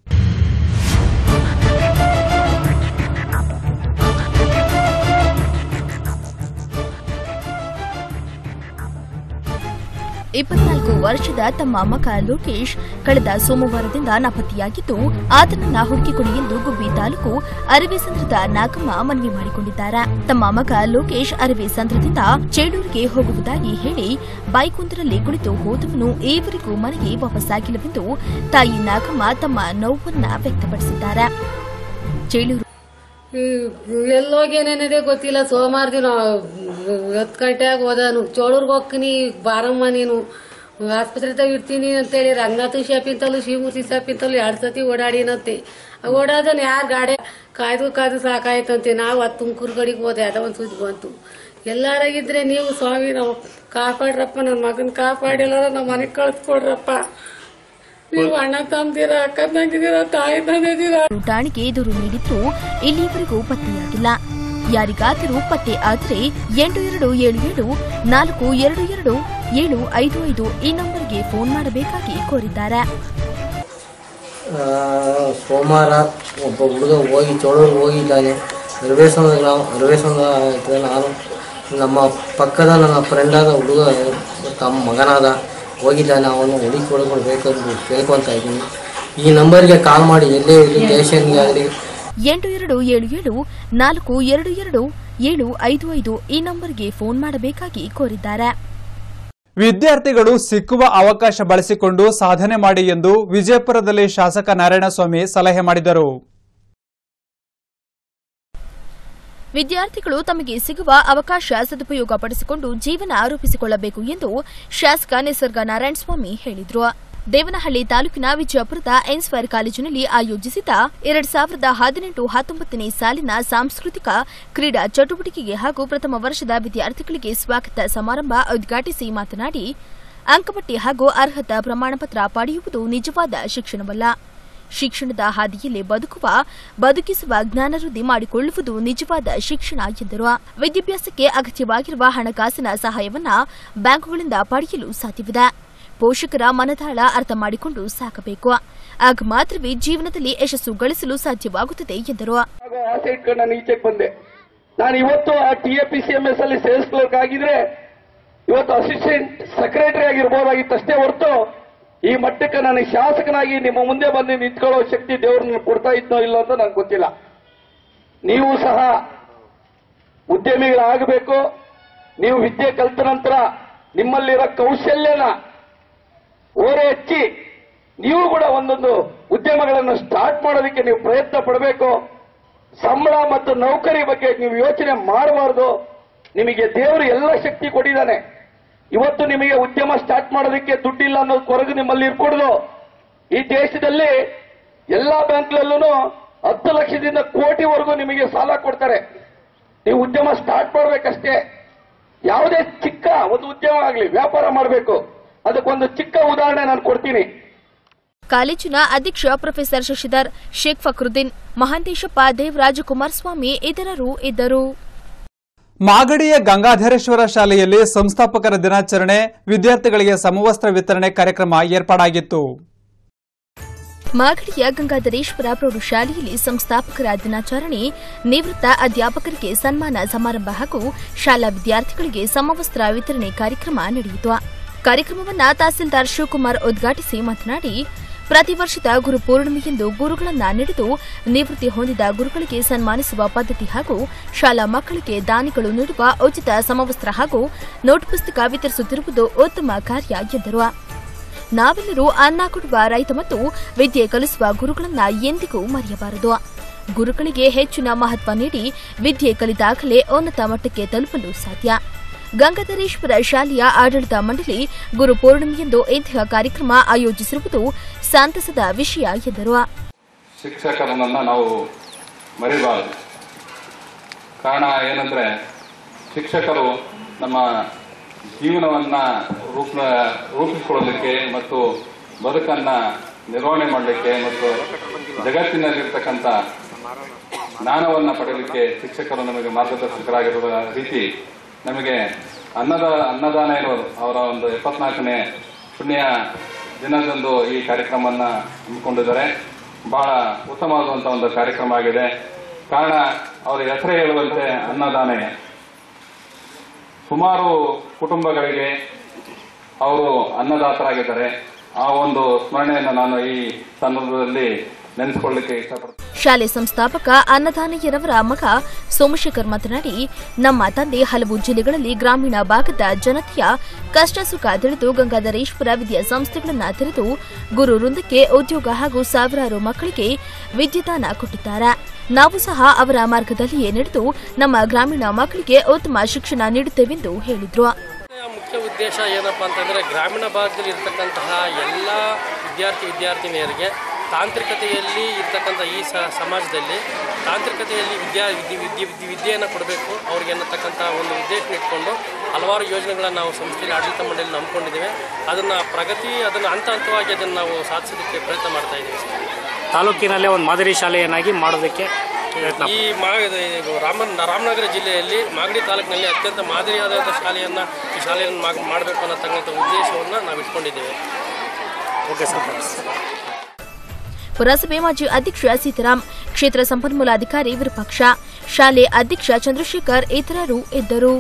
ಇಪ್ಪತ್ನಾಲ್ಕು ವರ್ಷದ ತಮ್ಮ ಮಗ ಲೋಕೇಶ್ ಕಳೆದ ಸೋಮವಾರದಿಂದ ನಾಪತ್ತೆಯಾಗಿದ್ದು, ಆತನನ್ನ ಹುಡುಕಿಕೊಡಿ ಎಂದು ಗುಬ್ಬಿ ತಾಲೂಕು ಅರವೇಸಂದ್ರದ ನಾಗಮ್ಮ ಮನವಿ ಮಾಡಿಕೊಂಡಿದ್ದಾರೆ. ತಮ್ಮ ಮಗ ಲೋಕೇಶ್ ಅರವೇಸಂದ್ರದಿಂದ ಚೇಳೂರಿಗೆ ಹೋಗುವುದಾಗಿ ಹೇಳಿ ಬೈಕೊಂದರಲ್ಲಿ ಕುಳಿತು ಹೋದವನು ಈವರೆಗೂ ಮನೆಗೆ ವಾಪಸ್ಸಾಗಿಲ್ಲವೆಂದು ತಾಯಿ ನಾಗಮ್ಮ ತಮ್ಮ ನೋವನ್ನ ವ್ಯಕ್ತಪಡಿಸಿದ್ದಾರೆ. ಚೇಳೂರು ಎಲ್ಲೋಗೇನೇನಿದೆ ಗೊತ್ತಿಲ್ಲ. ಸೋಮವಾರ ದಿನ ಹತ್ತು ಗಂಟೆಯಾಗ ಹೋದನು. ಚೋಳೂರ್ಗೆ ಹೋಗ್ತೀನಿ ಬಾರಮ್ಮ ನೀನು ಆಸ್ಪತ್ರೆದಾಗ ಇರ್ತೀನಿ ಅಂತೇಳಿ ರಂಗನಾಥ ಶಾಪ್ ಇಂತಲೂ ಶಿವಮೂರ್ತಿ ಶಾಪ್ ಇಂತಲೂ ಎರಡ್ ಸತಿ ಓಡಾಡಿನಂತೆ ಓಡಾದನ್ ಯಾರ ಗಾಡಿ ಕಾಯ್ದು ಕಾಯ್ದು ಸಾಕಾಯ್ತಂತೆ ನಾವು ಅದು ತುಮಕೂರು ಗಡಿಗೆ ಹೋದೆ ಅದ ಒಂದ್ ಸುದ್ದಿ ಬಂತು. ಎಲ್ಲಾರಾಗಿದ್ರೆ ನೀವು ಸ್ವಾಮಿ ನಾವು ಕಾಪಾಡ್ರಪ್ಪ, ನನ್ನ ಮಗನ್ ಕಾಪಾಡಿಲ್ಲ ನಮ್ಮ ಮನೆಗ್ ಕಳ್ಸ್ಕೊಡ್ರಪ್ಪ. ನೀವು ಅಣ್ಣ ತಮ್ದಿರ, ಅಕ್ಕ ತಂಗಿದಿರ, ತಾಯಿ ತಂದಿದ್ದೀರ. ಠಾಣೆಗೆ ದೂರು ನೀಡಿದ್ರು ಇಲ್ಲಿಯವರೆಗೂ ಪತ್ತೆಯಾಗಿಲ್ಲ. ಯಾರಿಗಾದರೂ ಪತ್ತೆ ಆದರೆ ಎಂಟು ಎರಡು ಏಳು ಏಳು ನಾಲ್ಕು ಎರಡು ಎರಡು ಏಳು ಐದು ಐದು ಈ ನಂಬರ್ಗೆ ಫೋನ್ ಮಾಡಬೇಕಾಗಿ ಕೋರಿದ್ದಾರೆ. ಸೋಮವಾರ ಒಬ್ಬ ಹುಡುಗ ಹೋಗಿ ಚೋಳೂರು ಹೋಗಿದ್ದಾನೆ. ರಿವೇಶನ್ ನಾವು ರಿವೇಶನ್ ನಾನು ನಮ್ಮ ಪಕ್ಕದ ನನ್ನ ಫ್ರೆಂಡಾದ ಹುಡುಗ ತಮ್ಮ ಮಗನಾದ ಹೋಗಿದ್ದಾನೆ. ಅವನು ಹುಡುಕಿಕೊಡ್ಬೇಕಂದು ಕೇಳ್ಕೊತಾ ಇದ್ದೀನಿ. ಈ ನಂಬರ್ಗೆ ಕಾಲ್ ಮಾಡಿ ಎಲ್ಲೇ ಇರಲಿ ಸ್ಟೇಷನ್ಗೆ ಆಗಲಿ ಎಂಟು ಎರಡು ಏಳು ಏಳು ನಾಲ್ಕು ಎರಡು ಎರಡು ಏಳು ಐದು ಐದು ಈ ನಂಬರ್ಗೆ ಫೋನ್ ಮಾಡಬೇಕಾಗಿ ಕೋರಿದ್ದಾರೆ. ವಿದ್ಯಾರ್ಥಿಗಳು ಸಿಕ್ಕುವ ಅವಕಾಶ ಬಳಸಿಕೊಂಡು ಸಾಧನೆ ಮಾಡಿ ಎಂದು ವಿಜಯಪುರದಲ್ಲಿ ಶಾಸಕ ನಾರಾಯಣಸ್ವಾಮಿ ಸಲಹೆ ಮಾಡಿದರು. ವಿದ್ಯಾರ್ಥಿಗಳು ತಮಗೆ ಸಿಗುವ ಅವಕಾಶ ಸದುಪಯೋಗ ಪಡಿಸಿಕೊಂಡು ಜೀವನ ಆರೋಪಿಸಿಕೊಳ್ಳಬೇಕು ಎಂದು ಶಾಸಕ ನಿಸರ್ಗ ನಾರಾಯಣಸ್ವಾಮಿ ಹೇಳಿದರು. ದೇವನಹಳ್ಳಿ ತಾಲೂಕಿನ ವಿಜಯಪುರದ ಎನ್ಸ್ವೈರ್ ಕಾಲೇಜಿನಲ್ಲಿ ಆಯೋಜಿಸಿದ್ದ ಎರಡ್ ಸಾವಿರದ ಹದಿನೆಂಟು ಹತ್ತೊಂಬತ್ತನೇ ಸಾಲಿನ ಸಾಂಸ್ಕೃತಿಕ ಕ್ರೀಡಾ ಚಟುವಟಿಕೆಗೆ ಹಾಗೂ ಪ್ರಥಮ ವರ್ಷದ ವಿದ್ಯಾರ್ಥಿಗಳಿಗೆ ಸ್ವಾಗತ ಸಮಾರಂಭ ಉದ್ಘಾಟಿಸಿ ಮಾತನಾಡಿ, ಅಂಕಪಟ್ಟಿ ಹಾಗೂ ಅರ್ಹತಾ ಪ್ರಮಾಣಪತ್ರ ಪಡೆಯುವುದು ನಿಜವಾದ ಶಿಕ್ಷಣವಲ್ಲ. ಶಿಕ್ಷಣದ ಹಾದಿಯಲ್ಲಿ ಬದುಕುವ ಬದುಕಿಸುವ ಜ್ಞಾನವೃದ್ಧಿ ಮಾಡಿಕೊಳ್ಳುವುದು ನಿಜವಾದ ಶಿಕ್ಷಣ ಎಂದರು. ವಿದ್ಯಾಭ್ಯಾಸಕ್ಕೆ ಅಗತ್ಯವಾಗಿರುವ ಹಣಕಾಸಿನ ಸಹಾಯವನ್ನ ಬ್ಯಾಂಕುಗಳಿಂದ ಪಡೆಯಲು ಸಾಧ್ಯವಿದೆ. ಪೋಷಕರ ಮನದಾಳ ಅರ್ಥ ಮಾಡಿಕೊಂಡು ಸಾಕಬೇಕು. ಆಗ ಮಾತ್ರವೇ ಜೀವನದಲ್ಲಿ ಯಶಸ್ಸು ಗಳಿಸಲು ಸಾಧ್ಯವಾಗುತ್ತದೆ ಎಂದರು. ಆಸೆ ಇಟ್ಕೊಂಡು ನಾನು ಈಚೆಗೆ ಬಂದೆ. ನಾನು ಇವತ್ತು ಆ T A P C M S ಅಲ್ಲಿ ಸೇಲ್ಸ್ ಕ್ಲರ್ಕ್ ಆಗಿದ್ರೆ ಇವತ್ತು ಅಸಿಸ್ಟೆಂಟ್ ಸೆಕ್ರೆಟರಿ ಆಗಿರ್ಬೋದಾಗಿತ್ತು ಅಷ್ಟೇ ಹೊರತು ಈ ಮಟ್ಟಕ್ಕೆ ನಾನು ಶಾಸಕನಾಗಿ ನಿಮ್ಮ ಮುಂದೆ ಬಂದು ನಿಂತ್ಕೊಳ್ಳೋ ಶಕ್ತಿ ದೇವರು ಕೊಡ್ತಾ ಇದ್ನೋ ಇಲ್ಲ ಅಂತ ನನಗೆ ಗೊತ್ತಿಲ್ಲ. ನೀವು ಸಹ ಉದ್ಯಮಿಗಳಾಗಬೇಕು. ನೀವು ವಿದ್ಯೆ ಕಲಿತ ನಂತರ ನಿಮ್ಮಲ್ಲಿರೋ ಕೌಶಲ್ಯನ ಓರೆ ಹಚ್ಚಿ ನೀವು ಕೂಡ ಒಂದೊಂದು ಉದ್ಯಮಗಳನ್ನು ಸ್ಟಾರ್ಟ್ ಮಾಡೋದಕ್ಕೆ ನೀವು ಪ್ರಯತ್ನ ಪಡಬೇಕು. ಸಂಬಳ ಮತ್ತು ನೌಕರಿ ಬಗ್ಗೆ ನೀವು ಯೋಚನೆ ಮಾಡಬಾರ್ದು. ನಿಮಗೆ ದೇವರು ಎಲ್ಲ ಶಕ್ತಿ ಕೊಟ್ಟಿದ್ದಾನೆ. ಇವತ್ತು ನಿಮಗೆ ಉದ್ಯಮ ಸ್ಟಾರ್ಟ್ ಮಾಡೋದಕ್ಕೆ ದುಡ್ಡಿಲ್ಲ ಅನ್ನೋದು ಕೊರಗು ನಿಮ್ಮಲ್ಲಿ ಇರ್ಕೊಡ್ದು. ಈ ದೇಶದಲ್ಲಿ ಎಲ್ಲಾ ಬ್ಯಾಂಕ್ಗಳಲ್ಲೂ ಹತ್ತು ಲಕ್ಷದಿಂದ ಕೋಟಿವರೆಗೂ ನಿಮಗೆ ಸಾಲ ಕೊಡ್ತಾರೆ. ನೀವು ಉದ್ಯಮ ಸ್ಟಾರ್ಟ್ ಮಾಡಬೇಕಷ್ಟೇ. ಯಾವುದೇ ಚಿಕ್ಕ ಒಂದು ಉದ್ಯಮ ಆಗಲಿ ವ್ಯಾಪಾರ ಮಾಡಬೇಕು. ಅದಕ್ಕೊಂದು ಚಿಕ್ಕ ಉದಾಹರಣೆ ನಾನು ಕೊಡ್ತೀನಿ. ಕಾಲೇಜಿನ ಅಧ್ಯಕ್ಷ ಪ್ರೊಫೆಸರ್ ಶಶಿಧರ್, ಶೇಖ್ ಫಕ್ರುದ್ದೀನ್, ಮಹಾಂತೇಶಪ್ಪ, ದೇವರಾಜ, ಕುಮಾರಸ್ವಾಮಿ ಇತರರು ಇದ್ದರು. ಮಾಗಡಿಯ ಗಂಗಾಧರೇಶ್ವರ ಶಾಲೆಯಲ್ಲಿ ಸಂಸ್ಥಾಪಕರ ದಿನಾಚರಣೆ, ವಿದ್ಯಾರ್ಥಿಗಳಿಗೆ ಸಮವಸ್ತ್ರ ವಿತರಣೆ ಕಾರ್ಯಕ್ರಮ ಏರ್ಪಾಡಾಗಿತ್ತು. ಮಾಗಡಿಯ ಗಂಗಾಧರೇಶ್ವರ ಪ್ರೌಢಶಾಲೆಯಲ್ಲಿ ಸಂಸ್ಥಾಪಕರ ದಿನಾಚರಣೆ, ನಿವೃತ್ತ ಅಧ್ಯಾಪಕರಿಗೆ ಸನ್ಮಾನ ಸಮಾರಂಭ ಹಾಗೂ ಶಾಲಾ ವಿದ್ಯಾರ್ಥಿಗಳಿಗೆ ಸಮವಸ್ತ್ರ ವಿತರಣೆ ಕಾರ್ಯಕ್ರಮ ನಡೆಯಿತು. ಕಾರ್ಯಕ್ರಮವನ್ನು ತಹಸೀಲ್ದಾರ್ ಶಿವಕುಮಾರ್ ಉದ್ಘಾಟಿಸಿ ಮಾತನಾಡಿ, ಪ್ರತಿ ವರ್ಷದ ಗುರುಪೂರ್ಣಿಮೆಯಂದು ಗುರುಗಳನ್ನ ನಡೆದು ನಿವೃತ್ತಿ ಹೊಂದಿದ ಗುರುಗಳಿಗೆ ಸನ್ಮಾನಿಸುವ ಪದ್ಧತಿ ಹಾಗೂ ಶಾಲಾ ಮಕ್ಕಳಿಗೆ ದಾನಿಗಳು ನೀಡುವ ಉಚಿತ ಸಮವಸ್ತ್ರ ಹಾಗೂ ನೋಟ್ ಪುಸ್ತಕ ವಿತರಿಸುತ್ತಿರುವುದು ಉತ್ತಮ ಕಾರ್ಯ ಎಂದರು. ನಾವೆಲ್ಲರೂ ಅನ್ನ ಕೊಡುವ ರೈತ ಮತ್ತು ವಿದ್ಯೆ ಕಲಿಸುವ ಗುರುಗಳನ್ನ ಎಂದಿಗೂ ಮರೆಯಬಾರದು. ಗುರುಗಳಿಗೆ ಹೆಚ್ಚಿನ ಮಹತ್ವ ನೀಡಿ ವಿದ್ಯೆ ಕಲಿತಾಗಲೇ ಉನ್ನತ ಮಟ್ಟಕ್ಕೆ ತಲುಪಲು ಸಾಧ್ಯ. ಗಂಗಾಧರೇಶ್ವರ ಶಾಲೆಯ ಆಡಳಿತ ಮಂಡಳಿ ಗುರುಪೂರ್ಣಿಮೆಯಂದು ಇಂತಹ ಕಾರ್ಯಕ್ರಮ ಆಯೋಜಿಸಿರುವುದು ಸಂತಸದ ವಿಷಯ ಎಂದರು. ಶಿಕ್ಷಕರನ್ನ ನಾವು ಮರೆಯಬಾರದು. ಕಾರಣ ಏನಂದ್ರೆ ಶಿಕ್ಷಕರು ನಮ್ಮ ಜೀವನವನ್ನ ರೂಪ ರೂಪಿಸಿಕೊಳ್ಳಲಿಕ್ಕೆ ಮತ್ತು ಬದುಕನ್ನ ನಿರ್ವಹಣೆ ಮಾಡಲಿಕ್ಕೆ ಮತ್ತು ಜಗತ್ತಿನಲ್ಲಿರ್ತಕ್ಕಂಥ ಜ್ಞಾನವನ್ನ ಪಡೆಯಲಿಕ್ಕೆ ಶಿಕ್ಷಕರು ನಮಗೆ ಮಾರ್ಗದರ್ಶಕರಾಗಿರುವ ರೀತಿ ನಮಗೆ ಅನ್ನದ ಅನ್ನದಾನ ಇರೋರು ಅವರ ಒಂದು ಎಪ್ಪತ್ನಾಲ್ಕನೇ ಪುಣ್ಯ ದಿನದಂದು ಈ ಕಾರ್ಯಕ್ರಮವನ್ನ ಹಮ್ಮಿಕೊಂಡಿದ್ದಾರೆ. ಬಹಳ ಉತ್ತಮವಾದಂತಹ ಒಂದು ಕಾರ್ಯಕ್ರಮ ಆಗಿದೆ. ಕಾರಣ ಅವರ ಹೆಸರೇ ಹೇಳುವಂತೆ ಅನ್ನದಾನ. ಸುಮಾರು ಕುಟುಂಬಗಳಿಗೆ ಅವರು ಅನ್ನದಾತರಾಗಿದ್ದಾರೆ. ಆ ಒಂದು ಸ್ಮರಣೆಯನ್ನು ನಾನು ಈ ಸಂದರ್ಭದಲ್ಲಿ ನೆನೆಸಿಕೊಳ್ಳಲಿಕ್ಕೆ ಇಷ್ಟಪಡ್ತೀನಿ. ಶಾಲೆ ಸಂಸ್ಥಾಪಕ ಅನ್ನದಾನಯ್ಯರವರ ಮಗ ಸೋಮಶೇಖರ್ ಮಾತನಾಡಿ, ನಮ್ಮ ತಂದೆ ಹಲವು ಜಿಲ್ಲೆಗಳಲ್ಲಿ ಗ್ರಾಮೀಣ ಭಾಗದ ಜನತೆಯ ಕಷ್ಟ ಸುಖ ತಿಳಿದು ಗಂಗಾಧರೇಶ್ವರ ವಿದ್ಯಾಸಂಸ್ಥೆಗಳನ್ನು ತೆರೆದು ಗುರು ವೃಂದಕ್ಕೆ ಉದ್ಯೋಗ ಹಾಗೂ ಸಾವಿರಾರು ಮಕ್ಕಳಿಗೆ ವಿದ್ಯಾದಾನ ಕೊಟ್ಟಿದ್ದಾರೆ. ನಾವು ಸಹ ಅವರ ಮಾರ್ಗದಲ್ಲಿಯೇ ನಡೆದು ನಮ್ಮ ಗ್ರಾಮೀಣ ಮಕ್ಕಳಿಗೆ ಉತ್ತಮ ಶಿಕ್ಷಣ ನೀಡುತ್ತೇವೆಂದು ಹೇಳಿದರು. ಮುಖ್ಯ ಉದ್ದೇಶ ಏನಪ್ಪ ಅಂತಂದರೆ ಗ್ರಾಮೀಣ ಭಾಗದಲ್ಲಿ ಇರ್ತಕ್ಕಂತಹ ಎಲ್ಲ ವಿದ್ಯಾರ್ಥಿ ವಿದ್ಯಾರ್ಥಿನಿಯರಿಗೆ ತಾಂತ್ರಿಕತೆಯಲ್ಲಿ ಇರ್ತಕ್ಕಂಥ ಈ ಸಮಾಜದಲ್ಲಿ ತಾಂತ್ರಿಕತೆಯಲ್ಲಿ ವಿದ್ಯಾ ವಿದ್ಯೆ ವಿದ್ಯೆ ವಿದ್ಯೆ ವಿದ್ಯೆಯನ್ನು ಕೊಡಬೇಕು ಅವ್ರಿಗೆ ಅನ್ನತಕ್ಕಂಥ ಒಂದು ಉದ್ದೇಶ ಇಟ್ಕೊಂಡು ಹಲವಾರು ಯೋಜನೆಗಳನ್ನು ನಾವು ಸಂಸ್ಥೆಯಲ್ಲಿ ಆಡಳಿತ ಮಂಡಳಿಯಲ್ಲಿ ನಂಬ್ಕೊಂಡಿದ್ದೇವೆ. ಅದನ್ನು ಪ್ರಗತಿ ಅದನ್ನು ಹಂತ ಹಂತವಾಗಿ ಅದನ್ನು ನಾವು ಸಾಧಿಸೋದಕ್ಕೆ ಪ್ರಯತ್ನ ಮಾಡ್ತಾ ಇದ್ದೀವಿ. ತಾಲೂಕಿನಲ್ಲೇ ಒಂದು ಮಾದರಿ ಶಾಲೆಯನ್ನಾಗಿ ಮಾಡೋದಕ್ಕೆ ಈ ಮಾ ರಾಮ ರಾಮನಗರ ಜಿಲ್ಲೆಯಲ್ಲಿ ಮಾಗಡಿ ತಾಲೂಕಿನಲ್ಲಿ ಅತ್ಯಂತ ಮಾದರಿಯಾದಂಥ ಶಾಲೆಯನ್ನು ಈ ಶಾಲೆಯನ್ನು ಮಾಡಬೇಕು ಅನ್ನತಕ್ಕಂಥ ಉದ್ದೇಶವನ್ನು ನಾವು ಇಟ್ಕೊಂಡಿದ್ದೇವೆ. Okay sir. ಪುರಸಭೆ ಮಾಜಿ ಅಧ್ಯಕ್ಷ ಸೀತಾರಾಮ್, ಕ್ಷೇತ್ರ ಸಂಪನ್ಮೂಲ ಅಧಿಕಾರಿ ವಿರೂಪಾಕ್ಷ, ಶಾಲೆ ಅಧ್ಯಕ್ಷ ಚಂದ್ರಶೇಖರ್ ಇತರರು ಇದ್ದರು.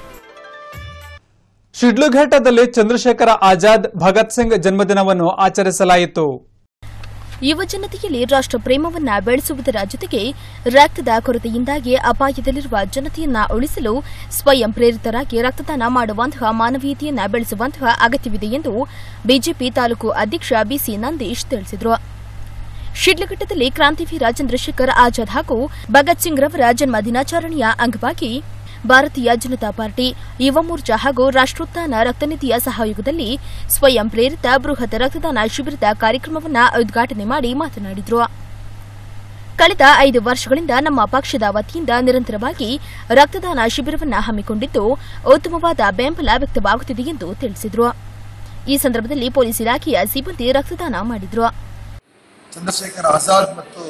ಶಿಡ್ಲಘಟ್ಟದಲ್ಲಿ ಚಂದ್ರಶೇಖರ ಆಜಾದ್, ಭಗತ್ ಸಿಂಗ್ ಜನ್ಮದಿನವನ್ನು ಆಚರಿಸಲಾಯಿತು. ಯುವ ಜನತೆಯಲ್ಲಿ ರಾಷ್ಟ್ರ ಪ್ರೇಮವನ್ನ ಬೆಳೆಸುವುದರ ಜೊತೆಗೆ ರಕ್ತದ ಕೊರತೆಯಿಂದಾಗಿ ಅಪಾಯದಲ್ಲಿರುವ ಜನತೆಯನ್ನ ಉಳಿಸಲು ಸ್ವಯಂ ಪ್ರೇರಿತರಾಗಿ ರಕ್ತದಾನ ಮಾಡುವಂತಹ ಮಾನವೀಯತೆಯನ್ನ ಬೆಳೆಸುವಂತಹ ಅಗತ್ಯವಿದೆ ಎಂದು ಬಿಜೆಪಿ ತಾಲೂಕು ಅಧ್ಯಕ್ಷ ಬಿಸಿ ನಂದೀಶ್ ತಿಳಿಸಿದರು. ಶಿಡ್ಲಘಟ್ಟದಲ್ಲಿ ಕ್ರಾಂತಿವೀರ ಚಂದ್ರಶೇಖರ್ ಆಜಾದ್ ಹಾಗೂ ಭಗತ್ ಸಿಂಗ್ ರವರ ಜನ್ಮ ದಿನಾಚರಣೆಯ ಅಂಗವಾಗಿ ಭಾರತೀಯ ಜನತಾ ಪಾರ್ಟಿ, ಯುವ ಮೋರ್ಚಾ ಹಾಗೂ ರಾಷ್ಟ್ರೋತ್ಥಾನ ರಕ್ತನಿಧಿಯ ಸಹಯೋಗದಲ್ಲಿ ಸ್ವಯಂ ಪ್ರೇರಿತ ಬೃಹತ್ ರಕ್ತದಾನ ಶಿಬಿರದ ಕಾರ್ಯಕ್ರಮವನ್ನು ಉದ್ಘಾಟನೆ ಮಾಡಿ ಮಾತನಾಡಿದರು. ಕಳೆದ ಐದು ವರ್ಷಗಳಿಂದ ನಮ್ಮ ಪಕ್ಷದ ವತಿಯಿಂದ ನಿರಂತರವಾಗಿ ರಕ್ತದಾನ ಶಿಬಿರವನ್ನು ಹಮ್ಮಿಕೊಂಡಿದ್ದು ಉತ್ತಮವಾದ ಬೆಂಬಲ ವ್ಯಕ್ತವಾಗುತ್ತಿದೆ ಎಂದು ತಿಳಿಸಿದರು. ಈ ಸಂದರ್ಭದಲ್ಲಿ ಪೊಲೀಸ್ ಇಲಾಖೆಯ ಸಿಬ್ಬಂದಿ ರಕ್ತದಾನ ಮಾಡಿದರು. ಚಂದ್ರಶೇಖರ್ ಆಜಾದ್ ಮತ್ತು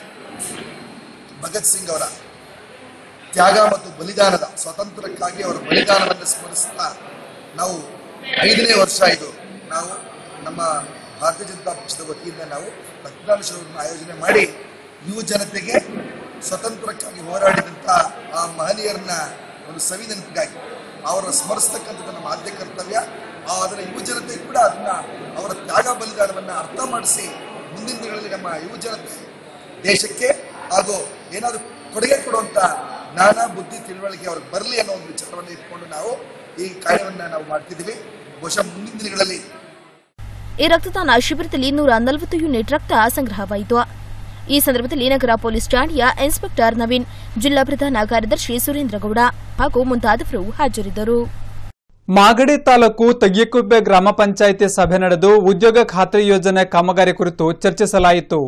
ಭಗತ್ ಸಿಂಗ್ ಅವರ ತ್ಯಾಗ ಮತ್ತು ಬಲಿದಾನದ ಸ್ವಾತಂತ್ರ್ಯಕ್ಕಾಗಿ ಅವರ ಬಲಿದಾನವನ್ನು ಸ್ಮರಿಸುತ್ತಾ ನಾವು ಐದನೇ ವರ್ಷ ಇದು ನಾವು ನಮ್ಮ ಭಾರತೀಯ ಜನತಾ ಪಕ್ಷದ ವತಿಯಿಂದ ನಾವು ರಕ್ತದಾನ ಶಿಬಿರವನ್ನು ಆಯೋಜನೆ ಮಾಡಿ ಯುವ ಜನತೆಗೆ ಸ್ವತಂತ್ರಕ್ಕಾಗಿ ಹೋರಾಡಿದಂಥ ಆ ಮಹನೀಯರನ್ನ ಒಂದು ಸವಿ ನೆನಪಿಗಾಗಿ ಅವರ ಸ್ಮರಿಸ್ತಕ್ಕಂಥದ್ದು ನಮ್ಮ ಆದ್ಯ ಕರ್ತವ್ಯ. ಆದರೆ ಯುವ ಜನತೆ ಕೂಡ ಅದನ್ನ ಅವರ ತ್ಯಾಗ ಬಲಿದಾನವನ್ನು ಅರ್ಥ ಮಾಡಿಸಿ ಮುಂದಿನ ದಿನಗಳಲ್ಲಿ ನಮ್ಮ ಯುವ ಜನತೆ ದೇಶಕ್ಕೆ ಹಾಗೂ ಏನಾದರೂ ಕೊಡುಗೆ ಕೊಡುವಂತ ಜ್ಞಾನ ಬುದ್ಧಿ ತಿಳುವಳಿಕೆ ಅವ್ರಿಗೆ ಬರಲಿ ಅನ್ನೋ ಒಂದು ವಿಚಾರವನ್ನು ಇಟ್ಕೊಂಡು ನಾವು ಈ ಕಾರ್ಯವನ್ನ ನಾವು ಮಾಡ್ತಿದ್ದೀವಿ. ಬಹುಶಃ ಮುಂದಿನ ದಿನಗಳಲ್ಲಿ ಈ ರಕ್ತದಾನ ಶಿಬಿರದಲ್ಲಿ ನೂರ ನಲವತ್ತು ಯೂನಿಟ್ ರಕ್ತ ಸಂಗ್ರಹವಾಯಿತು. ಈ ಸಂದರ್ಭದಲ್ಲಿ ನಗರ ಪೊಲೀಸ್ ಠಾಣೆಯ ಇನ್ಸ್ಪೆಕ್ಟರ್ ನವೀನ್, ಜಿಲ್ಲಾ ಪ್ರಧಾನ ಕಾರ್ಯದರ್ಶಿ ಸುರೇಂದ್ರಗೌಡ ಹಾಗೂ ಮುಂತಾದವರು ಹಾಜರಿದ್ದರು. ಮಾಗಡಿ ತಾಲೂಕು ತಗ್ಗಿಕುಪ್ಪೆ ಗ್ರಾಮ ಪಂಚಾಯಿತಿ ಸಭೆ ನಡೆದು ಉದ್ಯೋಗ ಖಾತ್ರಿ ಯೋಜನೆ ಕಾಮಗಾರಿ ಕುರಿತು ಚರ್ಚಿಸಲಾಯಿತು.